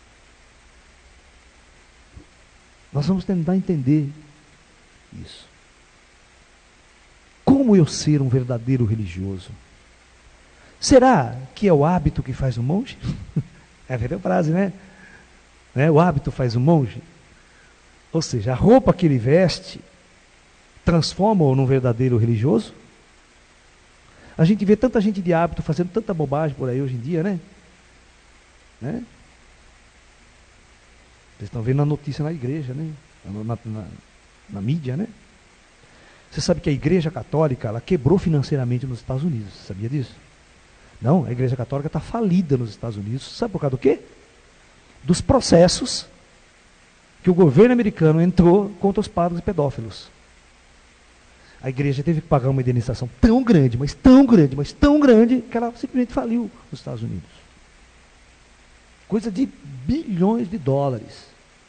Nós vamos tentar entender isso. Como eu ser um verdadeiro religioso? Será que é o hábito que faz o monge? É a velha frase, né? né? O hábito faz o monge. Ou seja, a roupa que ele veste transforma-o num verdadeiro religioso? A gente vê tanta gente de hábito fazendo tanta bobagem por aí hoje em dia, né? né? Vocês estão vendo a notícia na igreja, né? Na, na, na mídia, né? Você sabe que a Igreja Católica, ela quebrou financeiramente nos Estados Unidos. Você sabia disso? Não, a Igreja Católica está falida nos Estados Unidos. Sabe por causa do quê? Dos processos que o governo americano entrou contra os padres pedófilos. A igreja teve que pagar uma indenização tão grande, mas tão grande, mas tão grande, que ela simplesmente faliu nos Estados Unidos. Coisa de bilhões de dólares.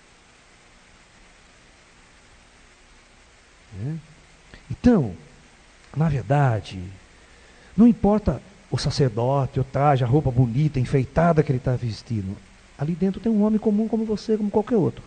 É. Então, na verdade, não importa o sacerdote, o traje, a roupa bonita, enfeitada que ele está vestindo. Ali dentro tem um homem comum como você, como qualquer outro.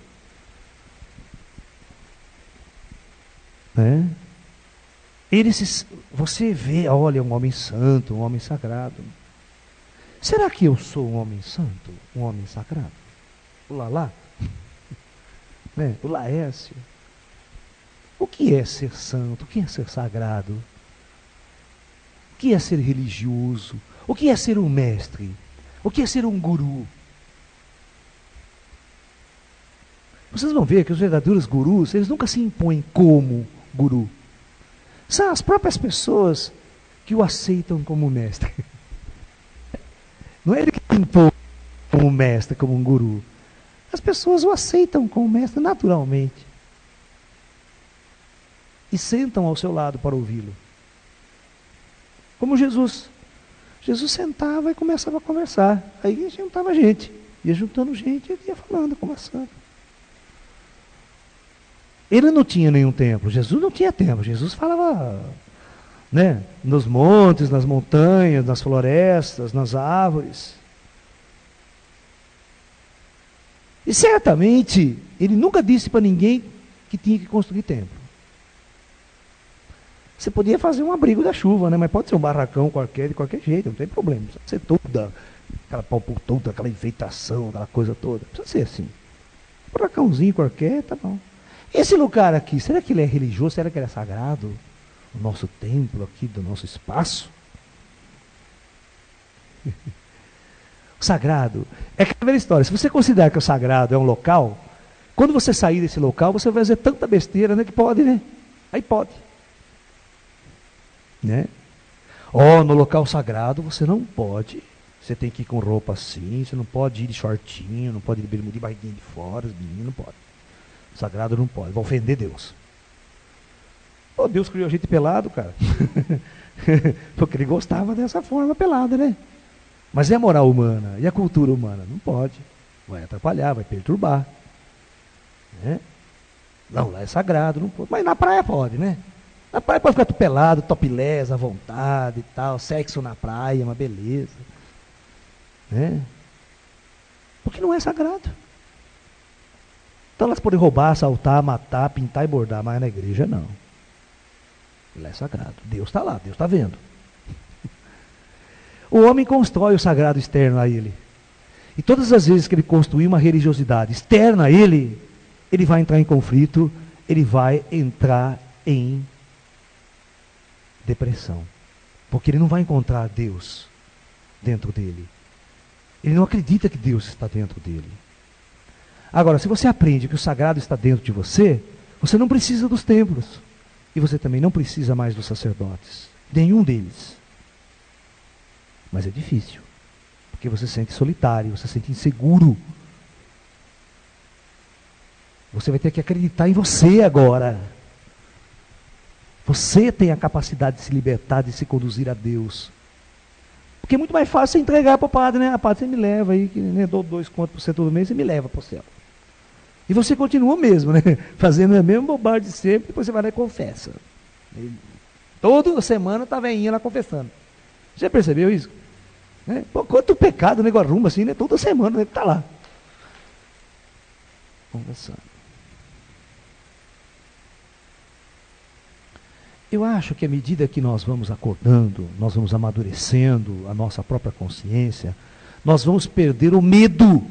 É. Ele se, você vê, olha, um homem santo, um homem sagrado. Será que eu sou um homem santo, um homem sagrado? O Lalá? né? O Laércio? O que é ser santo? O que é ser sagrado? O que é ser religioso? O que é ser um mestre? O que é ser um guru? Vocês vão ver que os verdadeiros gurus, eles nunca se impõem como guru. São as próprias pessoas que o aceitam como mestre. Não é ele que se impõe como mestre, como um guru. As pessoas o aceitam como mestre naturalmente. E sentam ao seu lado para ouvi-lo. Como Jesus. Jesus sentava e começava a conversar. Aí juntava gente. Ia juntando gente e ia falando, conversando. Ele não tinha nenhum templo. Jesus não tinha templo. Jesus falava, né, nos montes, nas montanhas, nas florestas, nas árvores. E certamente, ele nunca disse para ninguém que tinha que construir templo. Você podia fazer um abrigo da chuva, né? Mas pode ser um barracão qualquer, de qualquer jeito, não tem problema. Não precisa ser toda, aquela pau por toda, aquela enfeitação, aquela coisa toda. Não precisa ser assim. Um barracãozinho qualquer, tá bom. Esse lugar aqui, será que ele é religioso? Será que ele é sagrado? O nosso templo aqui, do nosso espaço? O sagrado. É aquela velha história. Se você considerar que o sagrado é um local, quando você sair desse local, você vai fazer tanta besteira, né? Que pode, né? Aí pode. Né? Oh, no local sagrado você não pode. Você tem que ir com roupa assim, você não pode ir de shortinho, não pode ir de bermuda de barriguinha de fora, os meninos não podem. Sagrado não pode, vai ofender Deus. Oh, Deus criou a gente pelado, cara. Porque ele gostava dessa forma pelada, né? Mas é a moral humana, e a cultura humana? Não pode. Vai atrapalhar, vai perturbar. Né? Não, lá é sagrado, não pode. Mas na praia pode, né? Na praia pode ficar tu pelado, topless, à vontade e tal, sexo na praia, uma beleza. Né? Porque não é sagrado. Então elas podem roubar, assaltar, matar, pintar e bordar, mas na igreja não. Lá é sagrado. Deus está lá, Deus está vendo. O homem constrói o sagrado externo a ele. E todas as vezes que ele construir uma religiosidade externa a ele, ele vai entrar em conflito, ele vai entrar em depressão. Porque ele não vai encontrar Deus dentro dele. Ele não acredita que Deus está dentro dele. Agora, se você aprende que o sagrado está dentro de você, você não precisa dos templos. E você também não precisa mais dos sacerdotes. Nenhum deles. Mas é difícil. Porque você se sente solitário, você se sente inseguro. Você vai ter que acreditar em você agora. Você tem a capacidade de se libertar, de se conduzir a Deus. Porque é muito mais fácil você entregar para o padre, né? A padre, você me leva aí, que né, dou dois contos por cento todo mês, você me leva para o céu. E você continua mesmo, né? Fazendo a mesma bobagem de sempre, depois você vai lá e confessa. E toda semana está a veinha lá confessando. Já percebeu isso? Né? Pô, quanto pecado o negócio arruma assim, né? Toda semana ele está lá. Confessando. Eu acho que à medida que nós vamos acordando, nós vamos amadurecendo a nossa própria consciência, nós vamos perder o medo.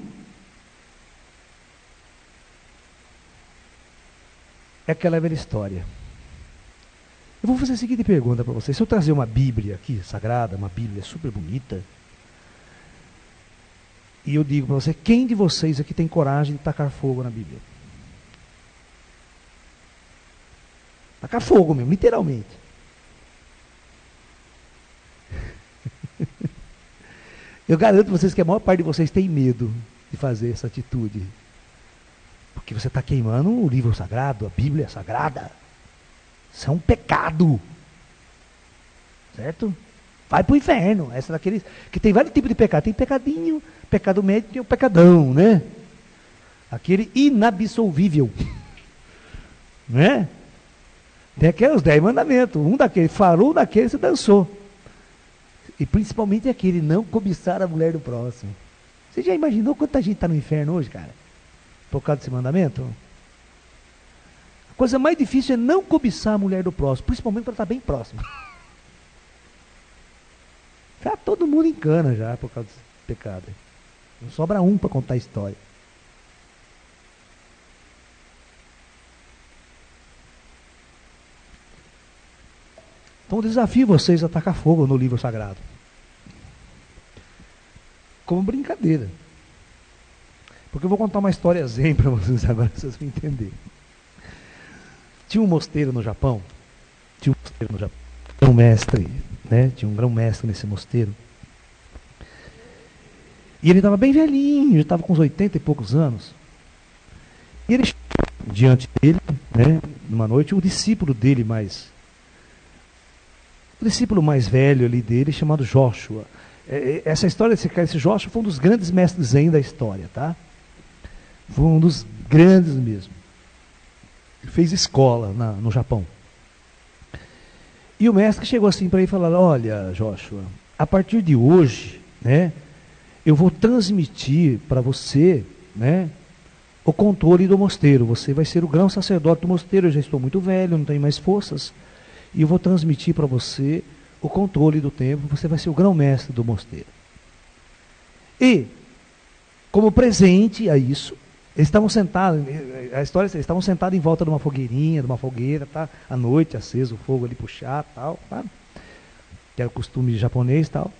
É aquela velha história. Eu vou fazer a seguinte pergunta para vocês. Se eu trazer uma Bíblia aqui, sagrada, uma Bíblia super bonita, e eu digo para você, quem de vocês aqui tem coragem de tacar fogo na Bíblia? Tacar fogo mesmo, literalmente. Eu garanto a vocês que a maior parte de vocês tem medo de fazer essa atitude. Porque você está queimando o livro sagrado, a Bíblia sagrada. Isso é um pecado. Certo? Vai para o inferno. Essa daqueles, que tem vários tipos de pecado. Tem pecadinho, pecado médio e o pecadão, né? Aquele inabsolvível. Né? Tem aqueles dez mandamentos. Um daqueles, falou daquele, você dançou. E principalmente aquele, não cobiçar a mulher do próximo. Você já imaginou quanta gente está no inferno hoje, cara? Por causa desse mandamento? A coisa mais difícil é não cobiçar a mulher do próximo, principalmente para estar bem próximo. Já todo mundo encana já por causa desse pecado. Não sobra um para contar a história. Então eu desafio vocês a tacar fogo no livro sagrado. Como brincadeira. Porque eu vou contar uma história zen para vocês agora, vocês vão entender. Tinha um mosteiro no Japão. Tinha um mosteiro no Japão. Um mestre, né? Tinha um grão-mestre nesse mosteiro. E ele estava bem velhinho, já estava com uns oitenta e poucos anos. E ele chegou diante dele, né, numa noite, o discípulo dele mais, o discípulo mais velho ali dele, chamado Joshua. Essa história desse cara, esse Joshua, foi um dos grandes mestres zen da história, tá? Foi um dos grandes mesmo. Ele fez escola na, no Japão. E o mestre chegou assim para ele e falou: olha, Joshua, a partir de hoje, né, eu vou transmitir para você, né, o controle do mosteiro. Você vai ser o grão sacerdote do mosteiro. Eu já estou muito velho, não tenho mais forças. E eu vou transmitir para você o controle do templo. Você vai ser o grão-mestre do mosteiro. E, como presente a isso, eles estavam sentados, a história é, eles estavam sentados em volta de uma fogueirinha, de uma fogueira, tá? À noite, aceso o fogo ali, puxar, tal, tá? Que era o costume japonês, tal.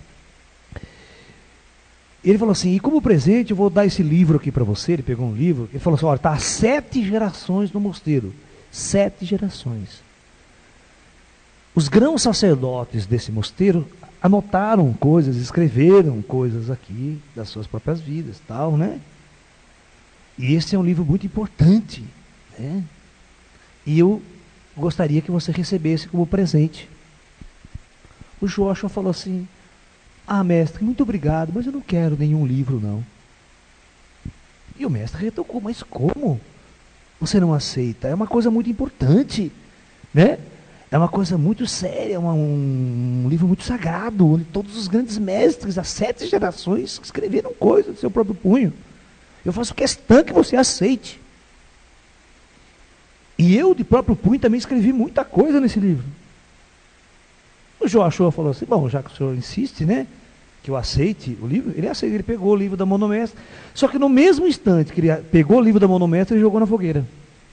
E ele falou assim: e como presente eu vou dar esse livro aqui para você. Ele pegou um livro, ele falou assim: olha, está há sete gerações no mosteiro. Sete gerações. Os grãos sacerdotes desse mosteiro anotaram coisas, escreveram coisas aqui das suas próprias vidas, tal, né? E esse é um livro muito importante, né? E eu gostaria que você recebesse como presente. O Joshua falou assim: ah, mestre, muito obrigado, mas eu não quero nenhum livro, não. E o mestre retocou: mas como você não aceita? É uma coisa muito importante, né? É uma coisa muito séria, uma, um, um livro muito sagrado, onde todos os grandes mestres, as sete gerações, escreveram coisas do seu próprio punho. Eu faço questão que você aceite. E eu, de próprio punho, também escrevi muita coisa nesse livro. O Joshua falou assim: bom, já que o senhor insiste, né, que eu aceite o livro, ele aceita, ele pegou o livro da monomestre. Só que no mesmo instante que ele pegou o livro da monomestre, ele jogou na fogueira.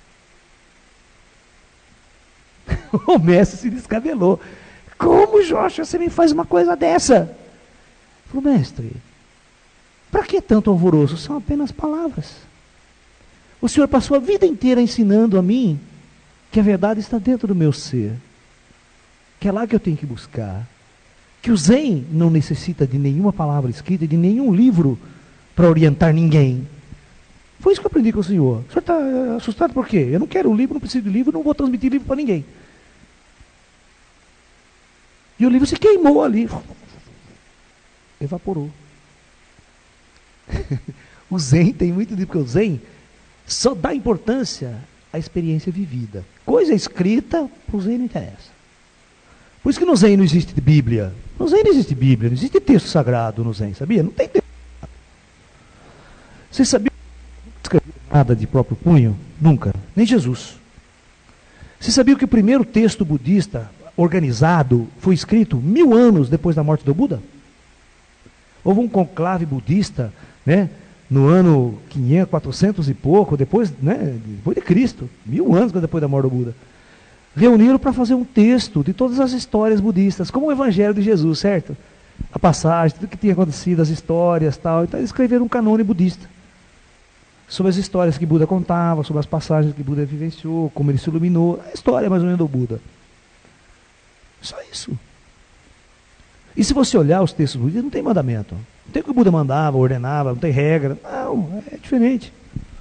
O mestre se descabelou: como, Joshua, você me faz uma coisa dessa? Ele falou: mestre, para que tanto alvoroço? São apenas palavras. O senhor passou a vida inteira ensinando a mim que a verdade está dentro do meu ser, que é lá que eu tenho que buscar, que o Zen não necessita de nenhuma palavra escrita, de nenhum livro para orientar ninguém. Foi isso que eu aprendi com o senhor. O senhor está assustado por quê? Eu não quero um livro, não preciso de livro, não vou transmitir livro para ninguém. E o livro se queimou ali, evaporou. O Zen tem muito disso, porque o Zen só dá importância à experiência vivida. Coisa escrita, para o Zen não interessa. Por isso que no Zen não existe Bíblia. No Zen não existe Bíblia, não existe texto sagrado no Zen, sabia? Não tem texto sagrado. Você sabia que não escreveu nada de próprio punho? Nunca. Nem Jesus. Você sabia que o primeiro texto budista organizado foi escrito mil anos depois da morte do Buda? Houve um conclave budista, né, no ano quinhentos, quatrocentos e pouco, depois, né, depois de Cristo, mil anos depois da morte do Buda. Reuniram para fazer um texto de todas as histórias budistas, como o Evangelho de Jesus, certo? A passagem, tudo que tinha acontecido, as histórias, tal. Então eles escreveram um canone budista, sobre as histórias que Buda contava, sobre as passagens que Buda vivenciou, como ele se iluminou, a história mais ou menos do Buda. Só isso. E se você olhar os textos budistas, não tem mandamento. Não tem o que o Buda mandava, ordenava, não tem regra. Não, é diferente.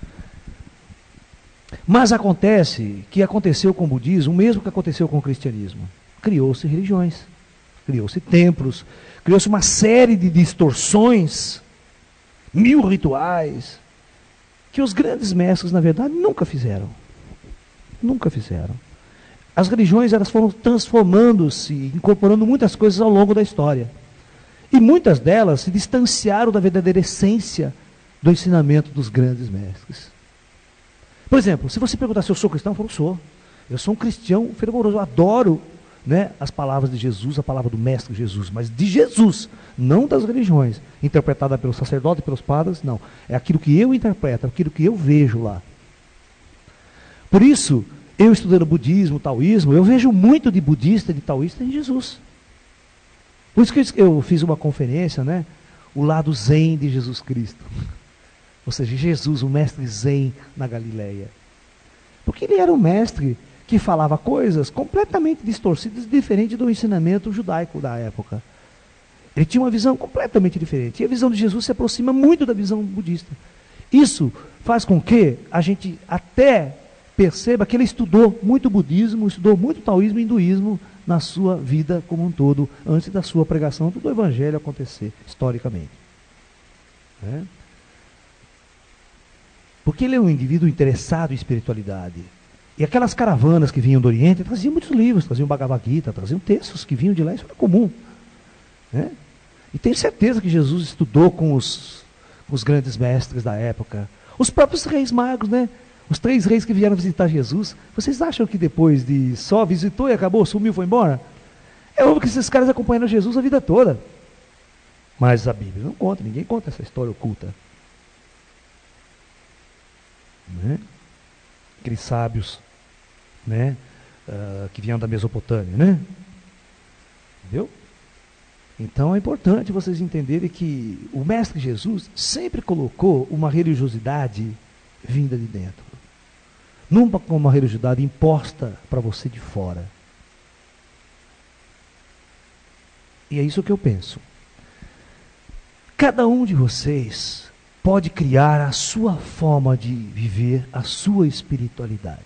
Mas acontece que aconteceu com o budismo o mesmo que aconteceu com o cristianismo. Criou-se religiões, criou-se templos, criou-se uma série de distorções, mil rituais, que os grandes mestres, na verdade, nunca fizeram. Nunca fizeram. As religiões, elas foram transformando-se, incorporando muitas coisas ao longo da história. E muitas delas se distanciaram da verdadeira essência do ensinamento dos grandes mestres. Por exemplo, se você perguntar se eu sou cristão, eu falo: sou. Eu sou um cristão fervoroso, eu adoro, né, as palavras de Jesus, a palavra do mestre Jesus, mas de Jesus, não das religiões, interpretada pelos sacerdotes e pelos padres, não. É aquilo que eu interpreto, aquilo que eu vejo lá. Por isso, eu estudando budismo, taoísmo, eu vejo muito de budista e de taoísta em Jesus. Por isso que eu fiz uma conferência, né, o lado zen de Jesus Cristo. Ou seja, Jesus, o mestre zen na Galileia. Porque ele era um mestre que falava coisas completamente distorcidas, diferente do ensinamento judaico da época. Ele tinha uma visão completamente diferente. E a visão de Jesus se aproxima muito da visão budista. Isso faz com que a gente até perceba que ele estudou muito budismo, estudou muito taoísmo e hinduísmo na sua vida como um todo, antes da sua pregação do evangelho acontecer, historicamente. Né? Porque ele é um indivíduo interessado em espiritualidade. E aquelas caravanas que vinham do Oriente traziam muitos livros, traziam Bhagavad Gita, traziam textos que vinham de lá, isso era comum. Né? E tenho certeza que Jesus estudou com os, com os grandes mestres da época. Os próprios reis magos, né? Os três reis que vieram visitar Jesus. Vocês acham que depois de só visitou e acabou, sumiu, foi embora? É óbvio que esses caras acompanharam Jesus a vida toda. Mas a Bíblia não conta, ninguém conta essa história oculta. Né? Aqueles sábios, né? Uh, que vieram da Mesopotâmia, né? Entendeu? Então é importante vocês entenderem que o Mestre Jesus sempre colocou uma religiosidade vinda de dentro. Nunca com uma religiosidade imposta para você de fora. E é isso que eu penso. Cada um de vocês pode criar a sua forma de viver a sua espiritualidade.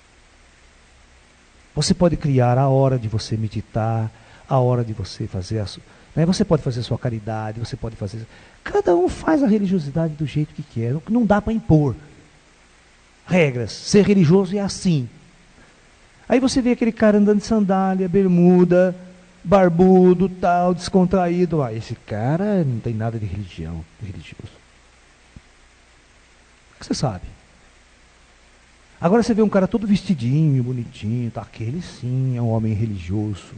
Você pode criar a hora de você meditar, a hora de você fazer a sua... Né? Você pode fazer a sua caridade, você pode fazer... Cada um faz a religiosidade do jeito que quer, não dá para impor regras. Ser religioso é assim. Aí você vê aquele cara andando de sandália, bermuda, barbudo, tal, descontraído. Ah, esse cara não tem nada de religião, de religioso. O que você sabe? Agora você vê um cara todo vestidinho, bonitinho, tá? Aquele sim é um homem religioso.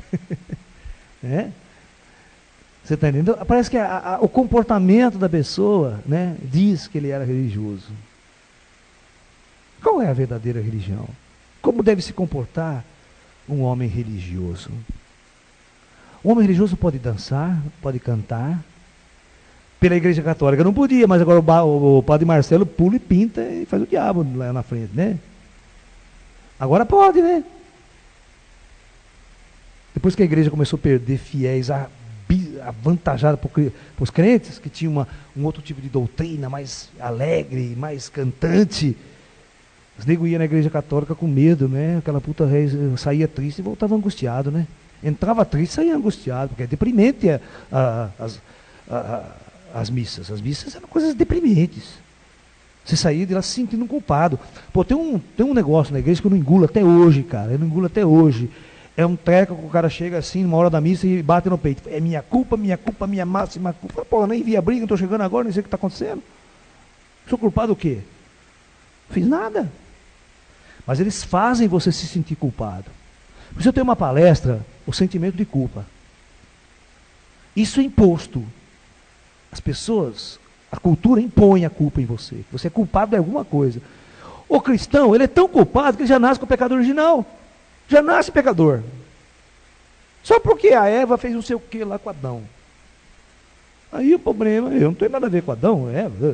É? Você está entendendo? Parece que a, a, o comportamento da pessoa, né, diz que ele era religioso. Qual é a verdadeira religião? Como deve se comportar um homem religioso? Um homem religioso pode dançar, pode cantar. Pela Igreja Católica não podia, mas agora o, o, o padre Marcelo pula e pinta e faz o diabo lá na frente, né? Agora pode, né? Depois que a igreja começou a perder fiéis avantajada para os crentes, que tinha uma, um outro tipo de doutrina, mais alegre, mais cantante, os negros iam na Igreja Católica com medo, né? Aquela puta rei saía triste e voltava angustiado, né? Entrava triste e saía angustiado, porque é deprimente a, a, as, a, a, as missas. As missas eram coisas deprimentes. Você saía de lá se sentindo culpado. Pô, tem um, tem um negócio na igreja que eu não engulo até hoje, cara. Eu não engulo até hoje. É um treco que o cara chega assim, numa hora da missa e bate no peito. É minha culpa, minha culpa, minha máxima culpa. Pô, nem vi a briga, não estou chegando agora, nem sei o que está acontecendo. Sou culpado do quê? Não fiz nada. Mas eles fazem você se sentir culpado. Se eu tenho uma palestra, o sentimento de culpa. Isso é imposto. As pessoas, a cultura impõe a culpa em você. Você é culpado de alguma coisa. O cristão, ele é tão culpado que ele já nasce com o pecado original. Já nasce pecador. Só porque a Eva fez não sei o que lá com Adão. Aí o problema, eu não tenho nada a ver com Adão, Eva.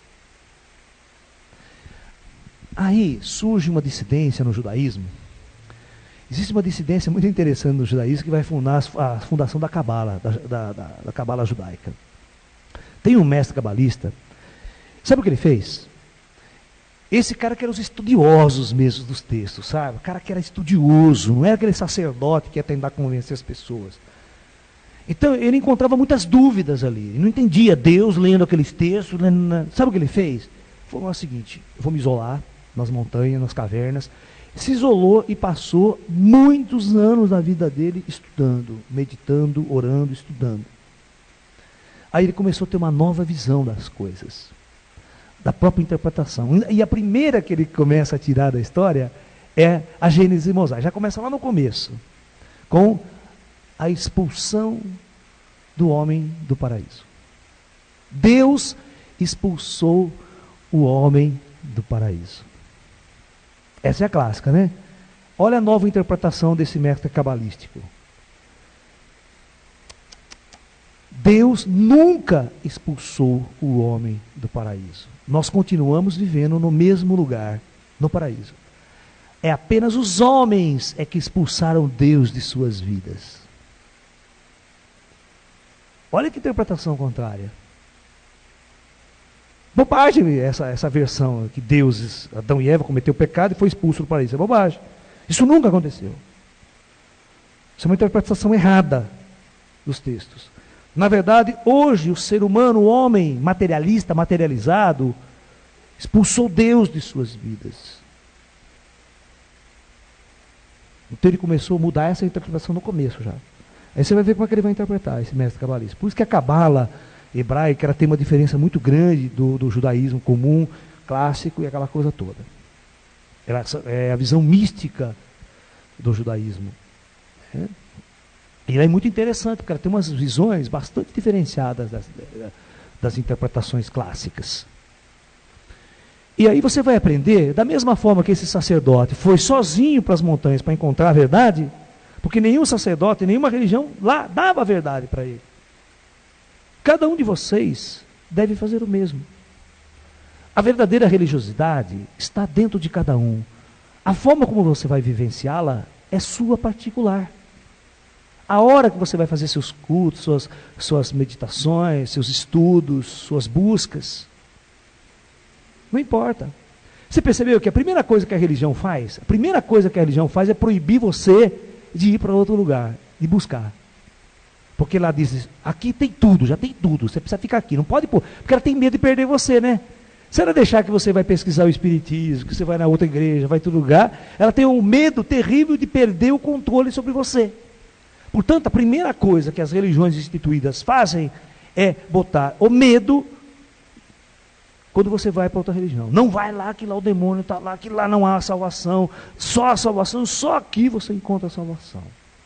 Aí surge uma dissidência no judaísmo. Existe uma dissidência muito interessante no judaísmo que vai fundar a fundação da Cabala, da, da, da, da Cabala judaica. Tem um mestre cabalista, sabe o que ele fez? Esse cara que era os estudiosos mesmo dos textos, sabe? O cara que era estudioso, não era aquele sacerdote que ia tentar convencer as pessoas. Então ele encontrava muitas dúvidas ali, ele não entendia Deus lendo aqueles textos, lendo... sabe o que ele fez? Falou o seguinte: eu vou me isolar nas montanhas, nas cavernas. Se isolou e passou muitos anos da vida dele estudando, meditando, orando, estudando. Aí ele começou a ter uma nova visão das coisas, da própria interpretação. E a primeira que ele começa a tirar da história é a Gênesis e Moisés. Já começa lá no começo, com a expulsão do homem do paraíso. Deus expulsou o homem do paraíso. Essa é a clássica, né? Olha a nova interpretação desse mestre cabalístico. Deus nunca expulsou o homem do paraíso. Nós continuamos vivendo no mesmo lugar, no paraíso. É apenas os homens é que expulsaram Deus de suas vidas. Olha que interpretação contrária. Bobagem essa, essa versão que Deus, Adão e Eva cometeu pecado e foi expulso do paraíso. É bobagem. Isso nunca aconteceu. Isso é uma interpretação errada dos textos. Na verdade, hoje o ser humano, o homem materialista, materializado, expulsou Deus de suas vidas. Então ele começou a mudar essa interpretação no começo já. Aí você vai ver como é que ele vai interpretar esse mestre cabalista. Por isso que a cabala hebraica ela tem uma diferença muito grande do, do judaísmo comum, clássico e aquela coisa toda. Ela é a visão mística do judaísmo. É. E ela é muito interessante, porque ela tem umas visões bastante diferenciadas das, das interpretações clássicas. E aí você vai aprender, da mesma forma que esse sacerdote foi sozinho para as montanhas para encontrar a verdade, porque nenhum sacerdote, nenhuma religião lá dava a verdade para ele. Cada um de vocês deve fazer o mesmo. A verdadeira religiosidade está dentro de cada um. A forma como você vai vivenciá-la é sua particular. A hora que você vai fazer seus cultos, suas, suas meditações, seus estudos, suas buscas, não importa. Você percebeu que a primeira coisa que a religião faz, a primeira coisa que a religião faz é proibir você de ir para outro lugar, de buscar. Porque lá diz, aqui tem tudo, já tem tudo, você precisa ficar aqui, não pode pôr, porque ela tem medo de perder você, né? Se ela deixar que você vai pesquisar o espiritismo, que você vai na outra igreja, vai em todo lugar, ela tem um medo terrível de perder o controle sobre você. Portanto, a primeira coisa que as religiões instituídas fazem é botar o medo quando você vai para outra religião. Não vai lá, que lá o demônio está lá, que lá não há salvação, só a salvação, só aqui você encontra a salvação.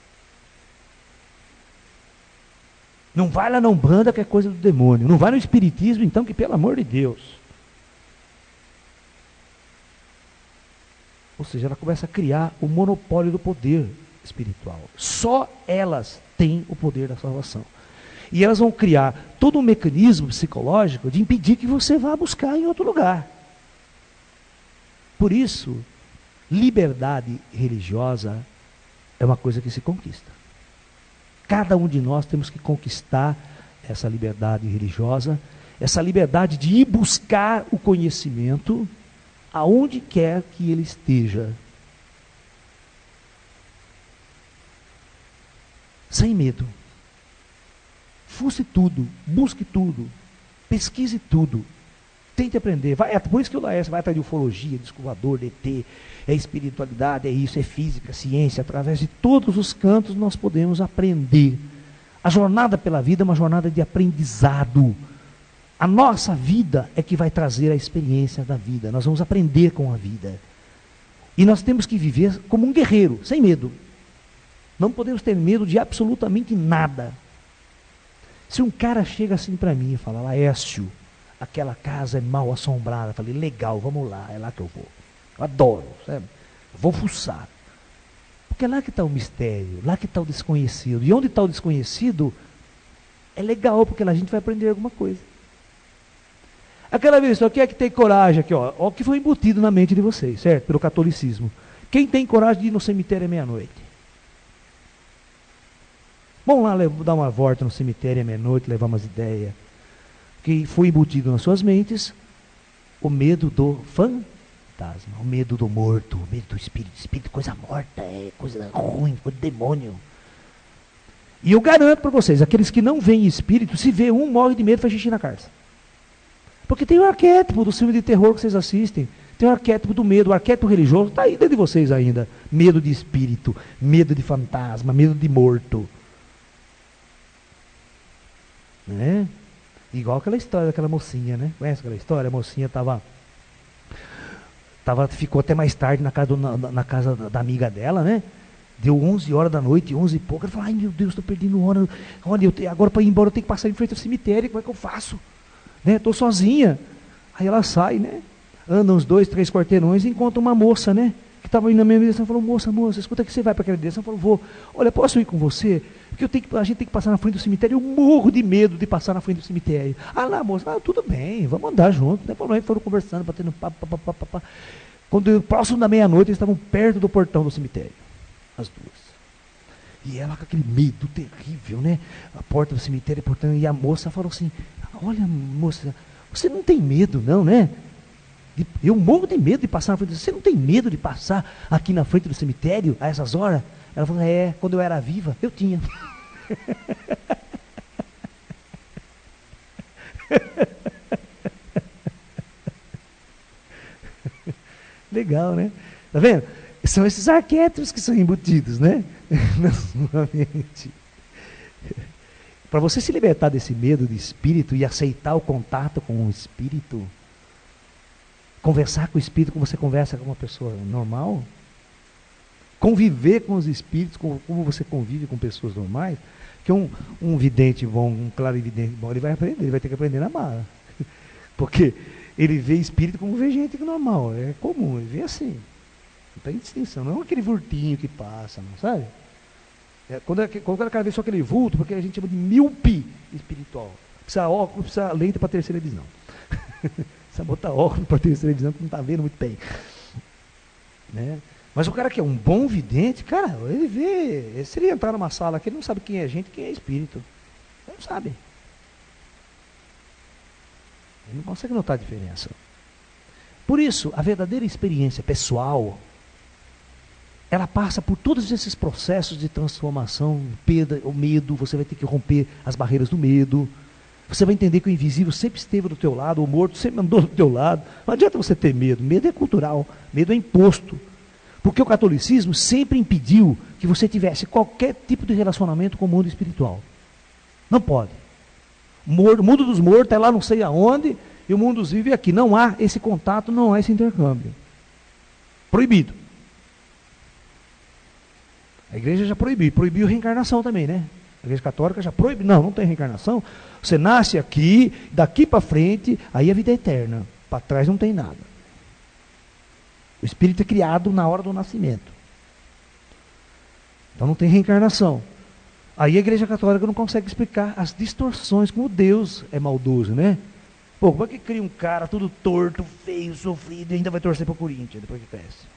Não vai lá na Umbanda, que é coisa do demônio. Não vai no espiritismo, então, que pelo amor de Deus. Ou seja, ela começa a criar o monopólio do poder espiritual. Só elas têm o poder da salvação. E elas vão criar todo um mecanismo psicológico de impedir que você vá buscar em outro lugar. Por isso, liberdade religiosa é uma coisa que se conquista. Cada um de nós temos que conquistar essa liberdade religiosa, essa liberdade de ir buscar o conhecimento aonde quer que ele esteja. Sem medo. Fuce tudo, busque tudo, pesquise tudo, tente aprender. Vai, é por isso que o Laércio vai atrás de ufologia, de escovador, de E T, é espiritualidade, é isso, é física, ciência. Através de todos os cantos nós podemos aprender. A jornada pela vida é uma jornada de aprendizado. A nossa vida é que vai trazer a experiência da vida. Nós vamos aprender com a vida. E nós temos que viver como um guerreiro, sem medo. Não podemos ter medo de absolutamente nada. Se um cara chega assim para mim e fala, Laércio, aquela casa é mal assombrada, eu falei, legal, vamos lá, é lá que eu vou. Eu adoro, sabe? Eu vou fuçar. Porque é lá que está o mistério, lá que está o desconhecido. E onde está o desconhecido, é legal, porque lá a gente vai aprender alguma coisa. Aquela vez, só quem é que tem coragem aqui, ó, ó, o que foi embutido na mente de vocês, certo? Pelo catolicismo. Quem tem coragem de ir no cemitério à meia-noite? Vamos lá dar uma volta no cemitério à meia-noite, levar umas ideias. Que foi embutido nas suas mentes o medo do fantasma, o medo do morto, o medo do espírito. Espírito, coisa morta, é coisa ruim, coisa de demônio. E eu garanto para vocês, aqueles que não veem espírito, se vê um, morre de medo, faz xixi na calça. Porque tem o arquétipo do filme de terror que vocês assistem. Tem o arquétipo do medo, o arquétipo religioso está aí dentro de vocês ainda. Medo de espírito, medo de fantasma, medo de morto. Né? Igual aquela história daquela mocinha, né? Conhece aquela história? A mocinha estava, tava, ficou até mais tarde na casa, do, na, na casa da, da amiga dela, né? Deu onze horas da noite, onze e pouco. Ela falou, ai meu Deus, estou perdendo hora. Olha, eu te, agora para ir embora eu tenho que passar em frente ao cemitério, como é que eu faço? Estou né? sozinha. Aí ela sai, né? Anda uns dois, três quarteirões e encontra uma moça, né? Que estava indo na mesma direção. Falou, moça, moça, escuta que você vai para aquela direção. Falou, vou. Olha, posso ir com você? Porque eu tenho que, a gente tem que passar na frente do cemitério. Eu morro de medo de passar na frente do cemitério. Ah lá, moça, ah, tudo bem, vamos andar junto. Não tem problema. Foram conversando, batendo papo, papo, papo, papo. Quando próximo da meia-noite, eles estavam perto do portão do cemitério. As duas. E ela com aquele medo terrível, né? A porta do cemitério, portão, e a moça falou assim, olha, moça, Você não tem medo, não, né? Eu morro de medo de passar na frente. Você não tem medo de passar aqui na frente do cemitério a essas horas? Ela falou, é, quando eu era viva, eu tinha. Legal, né? Tá vendo? São esses arquétipos que são embutidos, né? Na sua mente. Para você se libertar desse medo de espírito e aceitar o contato com o espírito, conversar com o espírito como você conversa com uma pessoa normal, conviver com os espíritos como, como você convive com pessoas normais, que um, um vidente bom, um clarividente bom, ele vai aprender, ele vai ter que aprender na marra. Porque ele vê espírito como vê gente normal, é comum, ele vê assim. Não tem distinção, não é aquele vultinho que passa, não sabe? É, quando, é, quando o cara vê só aquele vulto, porque a gente chama de míope espiritual. Precisa óculos, precisa lente para terceira visão. Precisa botar óculos para terceira visão, que não está vendo muito bem. Né? Mas o cara que é um bom vidente, cara, ele vê. Se ele entrar numa sala aqui, ele não sabe quem é gente e quem é espírito. Ele não sabe. Ele não consegue notar a diferença. Por isso, a verdadeira experiência pessoal, ela passa por todos esses processos de transformação, perda, o medo, você vai ter que romper as barreiras do medo, você vai entender que o invisível sempre esteve do teu lado, o morto sempre andou do teu lado, não adianta você ter medo, medo é cultural, medo é imposto, porque o catolicismo sempre impediu que você tivesse qualquer tipo de relacionamento com o mundo espiritual, não pode, o mundo dos mortos é lá não sei aonde, e o mundo dos vivos é aqui, não há esse contato, não há esse intercâmbio, proibido. A igreja já proibiu, proibiu reencarnação também, né? A igreja católica já proibiu, não, não tem reencarnação. Você nasce aqui, daqui para frente, aí a vida é eterna. Para trás não tem nada. O espírito é criado na hora do nascimento. Então não tem reencarnação. Aí a igreja católica não consegue explicar as distorções, como Deus é maldoso, né? Pô, como é que cria um cara todo torto, feio, sofrido e ainda vai torcer para o Corinthians depois que cresce?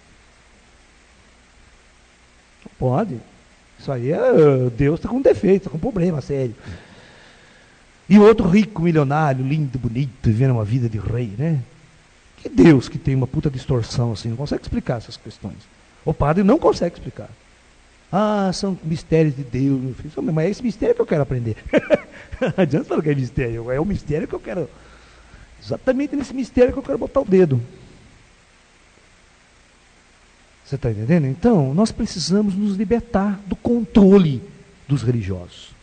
Pode. Isso aí é. Deus está com defeito, está com problema sério. E o outro rico, milionário, lindo, bonito, vivendo uma vida de rei, né? Que Deus que tem uma puta distorção assim, não consegue explicar essas questões. O padre não consegue explicar. Ah, são mistérios de Deus, meu filho. Mas é esse mistério que eu quero aprender. Não adianta falar que é mistério, é o mistério que eu quero. Exatamente nesse mistério que eu quero botar o dedo. Você está entendendo? Então, nós precisamos nos libertar do controle dos religiosos.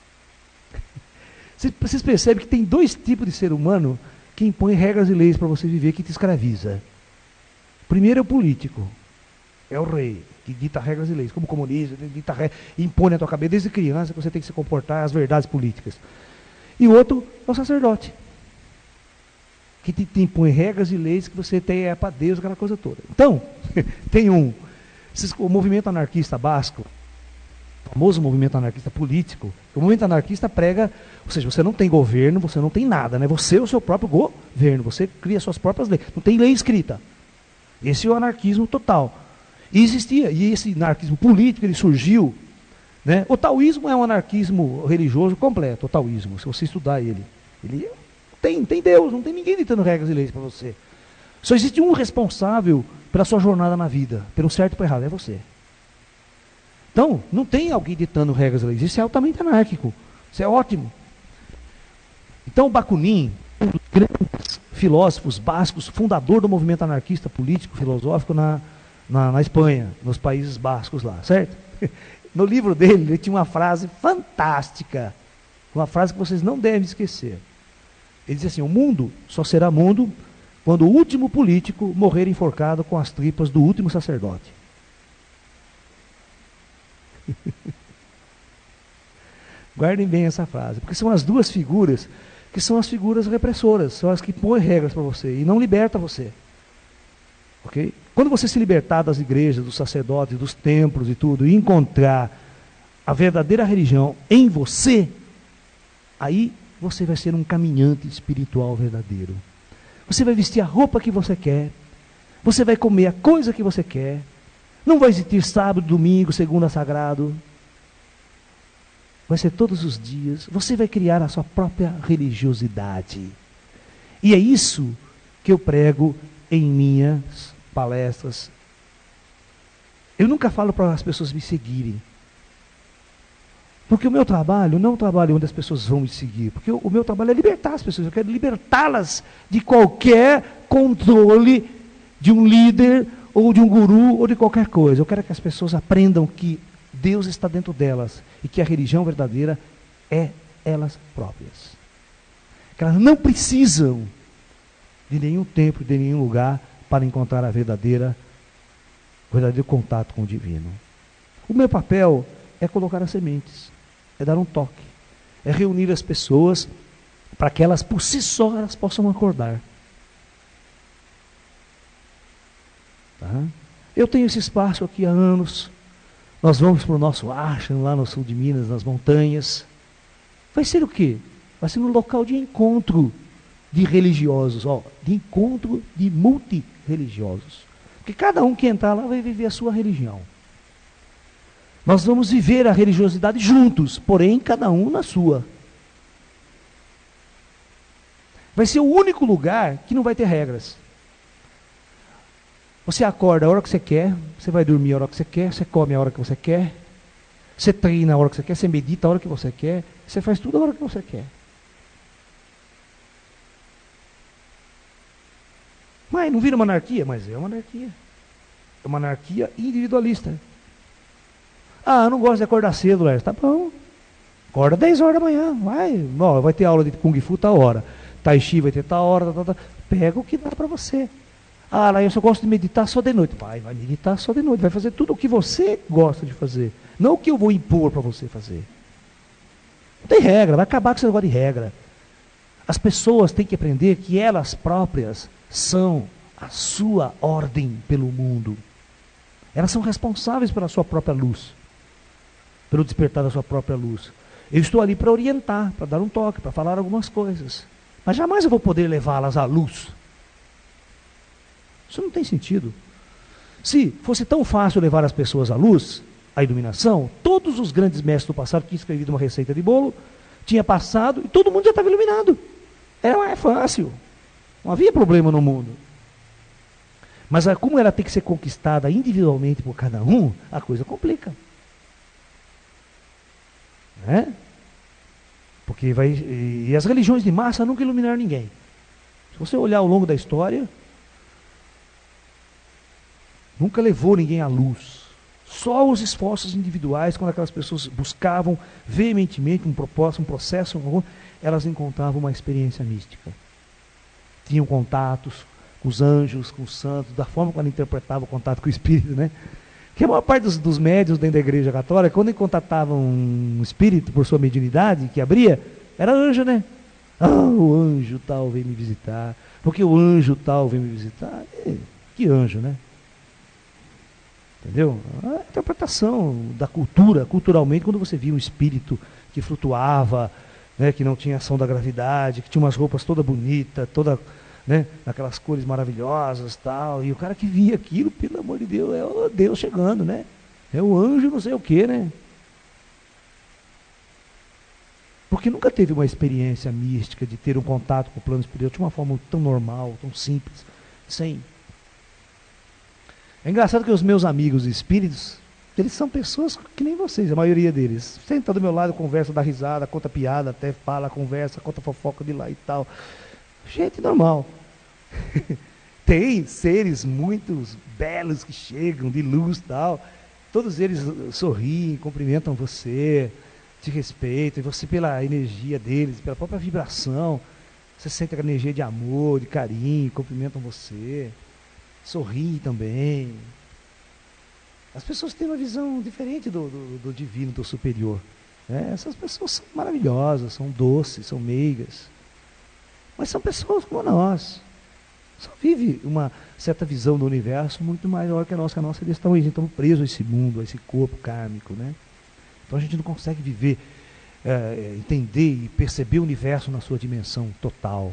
Vocês percebem que tem dois tipos de ser humano que impõem regras e leis para você viver, que te escraviza. Primeiro é o político, é o rei, que dita regras e leis, como o comunismo, dita regras, impõe na tua cabeça desde criança que você tem que se comportar as verdades políticas. E o outro é o sacerdote, que te, te impõe regras e leis que você tem é para Deus, aquela coisa toda. Então, tem um, o movimento anarquista basco, o famoso movimento anarquista político, o movimento anarquista prega, ou seja, você não tem governo, você não tem nada, né? Você é o seu próprio governo, você cria suas próprias leis, não tem lei escrita. Esse é o anarquismo total. E existia, e esse anarquismo político, ele surgiu, né? O taoísmo é um anarquismo religioso completo, o taoísmo, se você estudar ele. Ele tem, tem Deus, não tem ninguém ditando regras e leis para você. Só existe um responsável pela sua jornada na vida, pelo certo e pelo errado, é você. Então, não tem alguém ditando regras e leis, isso é altamente anárquico, isso é ótimo. Então, o Bakunin, um dos grandes filósofos bascos, fundador do movimento anarquista político, filosófico na, na, na Espanha, nos Países Bascos lá, certo? No livro dele, ele tinha uma frase fantástica, uma frase que vocês não devem esquecer. Ele diz assim: o mundo só será mundo quando o último político morrer enforcado com as tripas do último sacerdote. Guardem bem essa frase, porque são as duas figuras que são as figuras repressoras, são as que põem regras para você e não libertam você. Ok? Quando você se libertar das igrejas, dos sacerdotes, dos templos e tudo, e encontrar a verdadeira religião em você, aí você vai ser um caminhante espiritual verdadeiro. Você vai vestir a roupa que você quer, você vai comer a coisa que você quer, não vai existir sábado, domingo, segunda sagrado, vai ser todos os dias, você vai criar a sua própria religiosidade. E é isso que eu prego em minhas palestras. Eu nunca falo para as pessoas me seguirem. Porque o meu trabalho não é um trabalho onde as pessoas vão me seguir. Porque o, o meu trabalho é libertar as pessoas. Eu quero libertá-las de qualquer controle de um líder, ou de um guru, ou de qualquer coisa. Eu quero que as pessoas aprendam que Deus está dentro delas. E que a religião verdadeira é elas próprias. Que elas não precisam de nenhum templo, de nenhum lugar, para encontrar a verdadeira, o verdadeiro contato com o divino. O meu papel é colocar as sementes, é dar um toque, é reunir as pessoas para que elas por si só elas possam acordar. Tá? Eu tenho esse espaço aqui há anos. Nós vamos para o nosso ashram lá no sul de Minas, nas montanhas. Vai ser o quê? Vai ser um local de encontro de religiosos, ó, de encontro de multireligiosos. Porque cada um que entrar lá vai viver a sua religião. Nós vamos viver a religiosidade juntos, porém cada um na sua. Vai ser o único lugar que não vai ter regras. Você acorda a hora que você quer, você vai dormir a hora que você quer, você come a hora que você quer, você treina a hora que você quer, você medita a hora que você quer, você faz tudo a hora que você quer. Mas não vira uma anarquia? Mas é uma anarquia. É uma anarquia individualista. Ah, eu não gosto de acordar cedo, Léo. Tá bom. Acorda dez horas da manhã. Vai, ó, vai ter aula de Kung Fu tal hora. Tai Chi vai ter tal hora. Tal, tal, tal. Pega o que dá para você. Ah, Léo, eu só gosto de meditar só de noite. Vai, vai meditar só de noite. Vai fazer tudo o que você gosta de fazer. Não o que eu vou impor para você fazer. Não tem regra. Vai acabar com esse negócio de regra. As pessoas têm que aprender que elas próprias são a sua ordem pelo mundo. Elas são responsáveis pela sua própria luz, pelo despertar da sua própria luz. Eu estou ali para orientar, para dar um toque, para falar algumas coisas. Mas jamais eu vou poder levá-las à luz. Isso não tem sentido. Se fosse tão fácil levar as pessoas à luz, à iluminação, todos os grandes mestres do passado que escreviam uma receita de bolo, tinha passado e todo mundo já estava iluminado. Era mais fácil. Não havia problema no mundo. Mas como ela tem que ser conquistada individualmente por cada um, a coisa complica. Né? Porque vai. E as religiões de massa nunca iluminaram ninguém. Se você olhar ao longo da história, nunca levou ninguém à luz. Só os esforços individuais, quando aquelas pessoas buscavam veementemente um propósito, um processo, elas encontravam uma experiência mística. Tinham contatos com os anjos, com os santos, da forma como ela interpretava o contato com o espírito, né? Que a maior parte dos, dos médiuns dentro da igreja católica, quando contatavam um espírito por sua mediunidade, que abria, era anjo, né? Ah, o anjo tal vem me visitar, porque o anjo tal vem me visitar. E, que anjo, né? Entendeu? A interpretação da cultura, culturalmente, quando você via um espírito que flutuava, né, que não tinha ação da gravidade, que tinha umas roupas toda bonita, toda, né, aquelas cores maravilhosas, tal, e o cara que via aquilo, pelo amor de Deus, é o Deus chegando, né? É o anjo não sei o que, né? Porque nunca teve uma experiência mística de ter um contato com o plano espiritual de uma forma tão normal, tão simples, sem. É engraçado que os meus amigos espíritos, eles são pessoas que nem vocês, a maioria deles. Senta do meu lado, conversa, dá risada, conta piada, até fala, conversa, conta fofoca de lá e tal. Gente normal. Tem seres muito belos que chegam, de luz e tal. Todos eles sorriem, cumprimentam você, te respeitam, e você pela energia deles, pela própria vibração, você sente a energia de amor, de carinho, cumprimentam você. Sorri também. As pessoas têm uma visão diferente do, do, do divino, do superior. Né? Essas pessoas são maravilhosas, são doces, são meigas. Mas são pessoas como nós. Só vive uma certa visão do universo muito maior que a nossa. A nossa eles estão, estão presos a esse mundo, a esse corpo kármico. Né? Então a gente não consegue viver, é, entender e perceber o universo na sua dimensão total.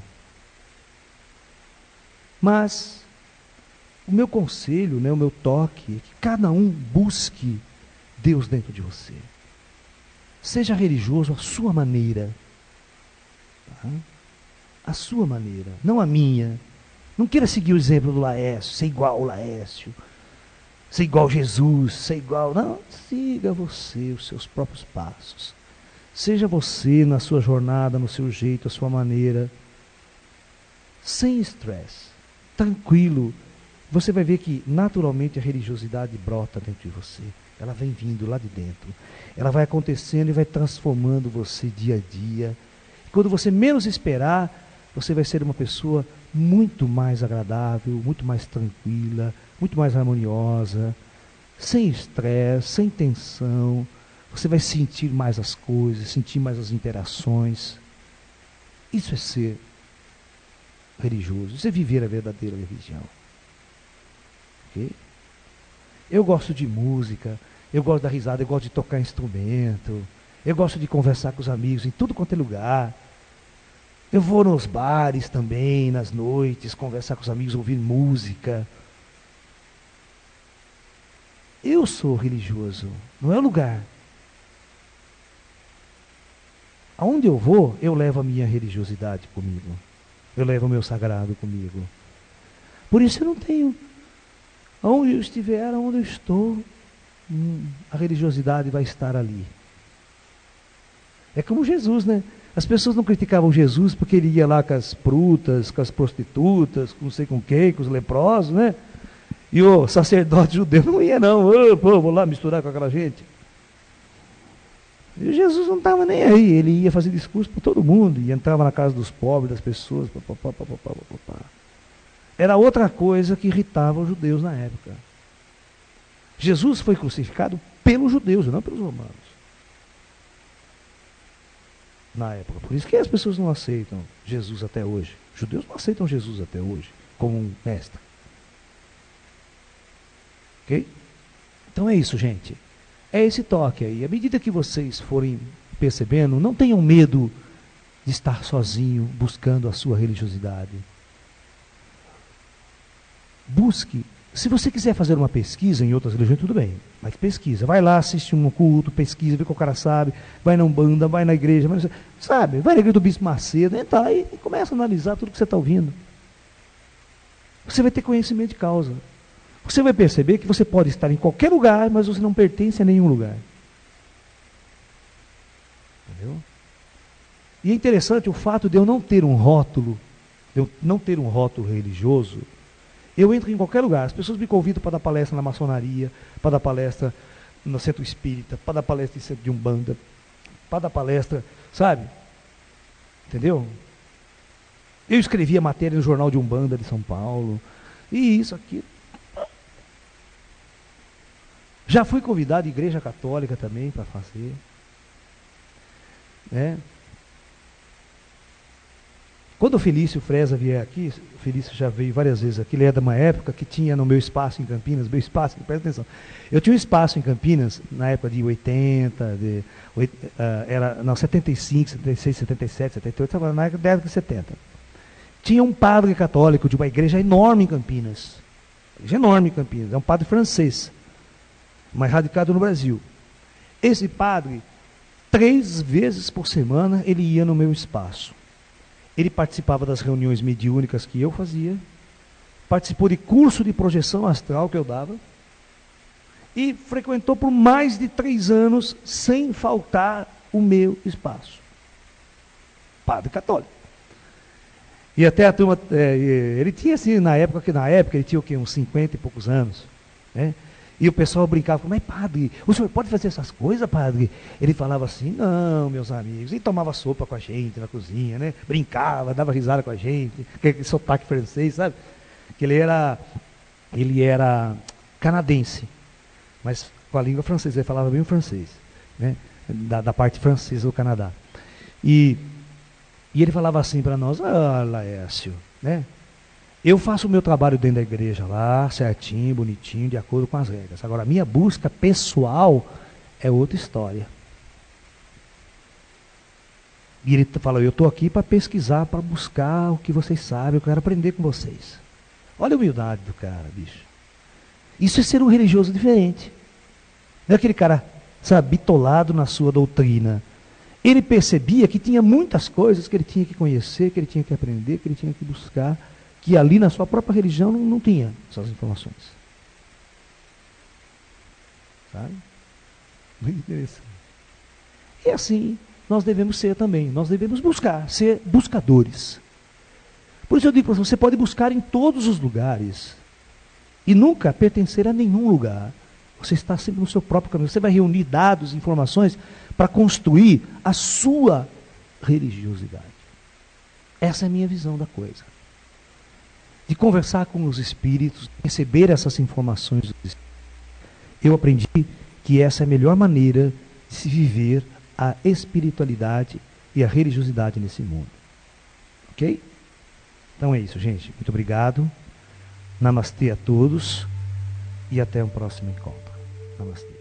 Mas o meu conselho, né, o meu toque, é que cada um busque Deus dentro de você. Seja religioso à sua maneira. Tá? a sua maneira, não a minha. Não queira seguir o exemplo do Laércio, ser igual ao Laércio, ser igual a Jesus, ser igual... Não, siga você os seus próprios passos. Seja você na sua jornada, no seu jeito, a sua maneira, sem estresse, tranquilo. Você vai ver que naturalmente a religiosidade brota dentro de você. Ela vem vindo lá de dentro. Ela vai acontecendo e vai transformando você dia a dia. E quando você menos esperar, você vai ser uma pessoa muito mais agradável, muito mais tranquila, muito mais harmoniosa, sem estresse, sem tensão. Você vai sentir mais as coisas, sentir mais as interações. Isso é ser religioso, isso é viver a verdadeira religião. Okay? Eu gosto de música, eu gosto da risada, eu gosto de tocar instrumento, eu gosto de conversar com os amigos em tudo quanto é lugar. Eu vou nos bares também, nas noites, conversar com os amigos, ouvir música. Eu sou religioso, não é o lugar. Aonde eu vou, eu levo a minha religiosidade comigo. Eu levo o meu sagrado comigo. Por isso eu não tenho... Aonde eu estiver, aonde eu estou, hum, a religiosidade vai estar ali. É como Jesus, né? As pessoas não criticavam Jesus porque ele ia lá com as prutas, com as prostitutas, com não sei com quem, com os leprosos, né? E o sacerdote judeu não ia não. Oh, pô, vou lá misturar com aquela gente. E Jesus não estava nem aí, ele ia fazer discurso para todo mundo, e entrava na casa dos pobres, das pessoas, pá, pá, pá, pá, pá, pá, pá. Era outra coisa que irritava os judeus na época. Jesus foi crucificado pelos judeus, não pelos romanos. Na época. Por isso que as pessoas não aceitam Jesus até hoje. Os judeus não aceitam Jesus até hoje como um mestre. Ok? Então é isso, gente. É esse toque aí. À medida que vocês forem percebendo, não tenham medo de estar sozinho buscando a sua religiosidade. Busque. Se você quiser fazer uma pesquisa em outras religiões, tudo bem. Mas pesquisa. Vai lá, assiste um culto, pesquisa, vê o que o cara sabe. Vai na Umbanda, vai na igreja. Vai, sabe? Vai na igreja do Bispo Macedo. Entra lá e começa a analisar tudo que você está ouvindo. Você vai ter conhecimento de causa. Você vai perceber que você pode estar em qualquer lugar, mas você não pertence a nenhum lugar. Entendeu? E é interessante o fato de eu não ter um rótulo, de eu não ter um rótulo religioso. Eu entro em qualquer lugar. As pessoas me convidam para dar palestra na maçonaria, para dar palestra no centro espírita, para dar palestra em centro de Umbanda, para dar palestra, sabe? Entendeu? Eu escrevia matéria no jornal de Umbanda de São Paulo. E isso aqui. Já fui convidado à Igreja Católica também para fazer. Né? Quando o Felício Freza vier aqui, o Felício já veio várias vezes aqui, ele é de uma época que tinha no meu espaço em Campinas, meu espaço, presta atenção. Eu tinha um espaço em Campinas, na época de oitenta, de, uh, era, não, setenta e cinco, setenta e seis, setenta e sete, setenta e oito, estava na década de setenta. Tinha um padre católico de uma igreja enorme em Campinas. Igreja enorme em Campinas, é um padre francês, mas radicado no Brasil. Esse padre, três vezes por semana, ele ia no meu espaço. Ele participava das reuniões mediúnicas que eu fazia, participou de curso de projeção astral que eu dava, e frequentou por mais de três anos, sem faltar, o meu espaço. Padre católico. E até a turma, é, ele tinha assim, na época, que na época ele tinha o quê? Uns cinquenta e poucos anos, né? E o pessoal brincava, mas padre, o senhor pode fazer essas coisas, padre? Ele falava assim, não, meus amigos, e tomava sopa com a gente na cozinha, né? Brincava, dava risada com a gente, aquele sotaque francês, sabe? Que ele era, ele era canadense, mas com a língua francesa, ele falava bem o francês, né? Da, da parte francesa do Canadá. E, e ele falava assim para nós, ah, Laércio, né? Eu faço o meu trabalho dentro da igreja lá, certinho, bonitinho, de acordo com as regras. Agora, a minha busca pessoal é outra história. E ele fala, eu estou aqui para pesquisar, para buscar o que vocês sabem, eu quero aprender com vocês. Olha a humildade do cara, bicho. Isso é ser um religioso diferente. Não é aquele cara, sabe, bitolado na sua doutrina. ele percebia que tinha muitas coisas que ele tinha que conhecer, que ele tinha que aprender, que ele tinha que buscar, que ali na sua própria religião não, não tinha essas informações. Sabe? Muito interessante. E assim nós devemos ser também, nós devemos buscar, ser buscadores. Por isso eu digo para você, você pode buscar em todos os lugares e nunca pertencer a nenhum lugar. Você está sempre no seu próprio caminho. Você vai reunir dados, informações para construir a sua religiosidade. Essa é a minha visão da coisa. De conversar com os espíritos, receber essas informações. Eu aprendi que essa é a melhor maneira de se viver a espiritualidade e a religiosidade nesse mundo. Ok? Então é isso, gente. Muito obrigado. Namastê a todos e até um próximo encontro. Namastê.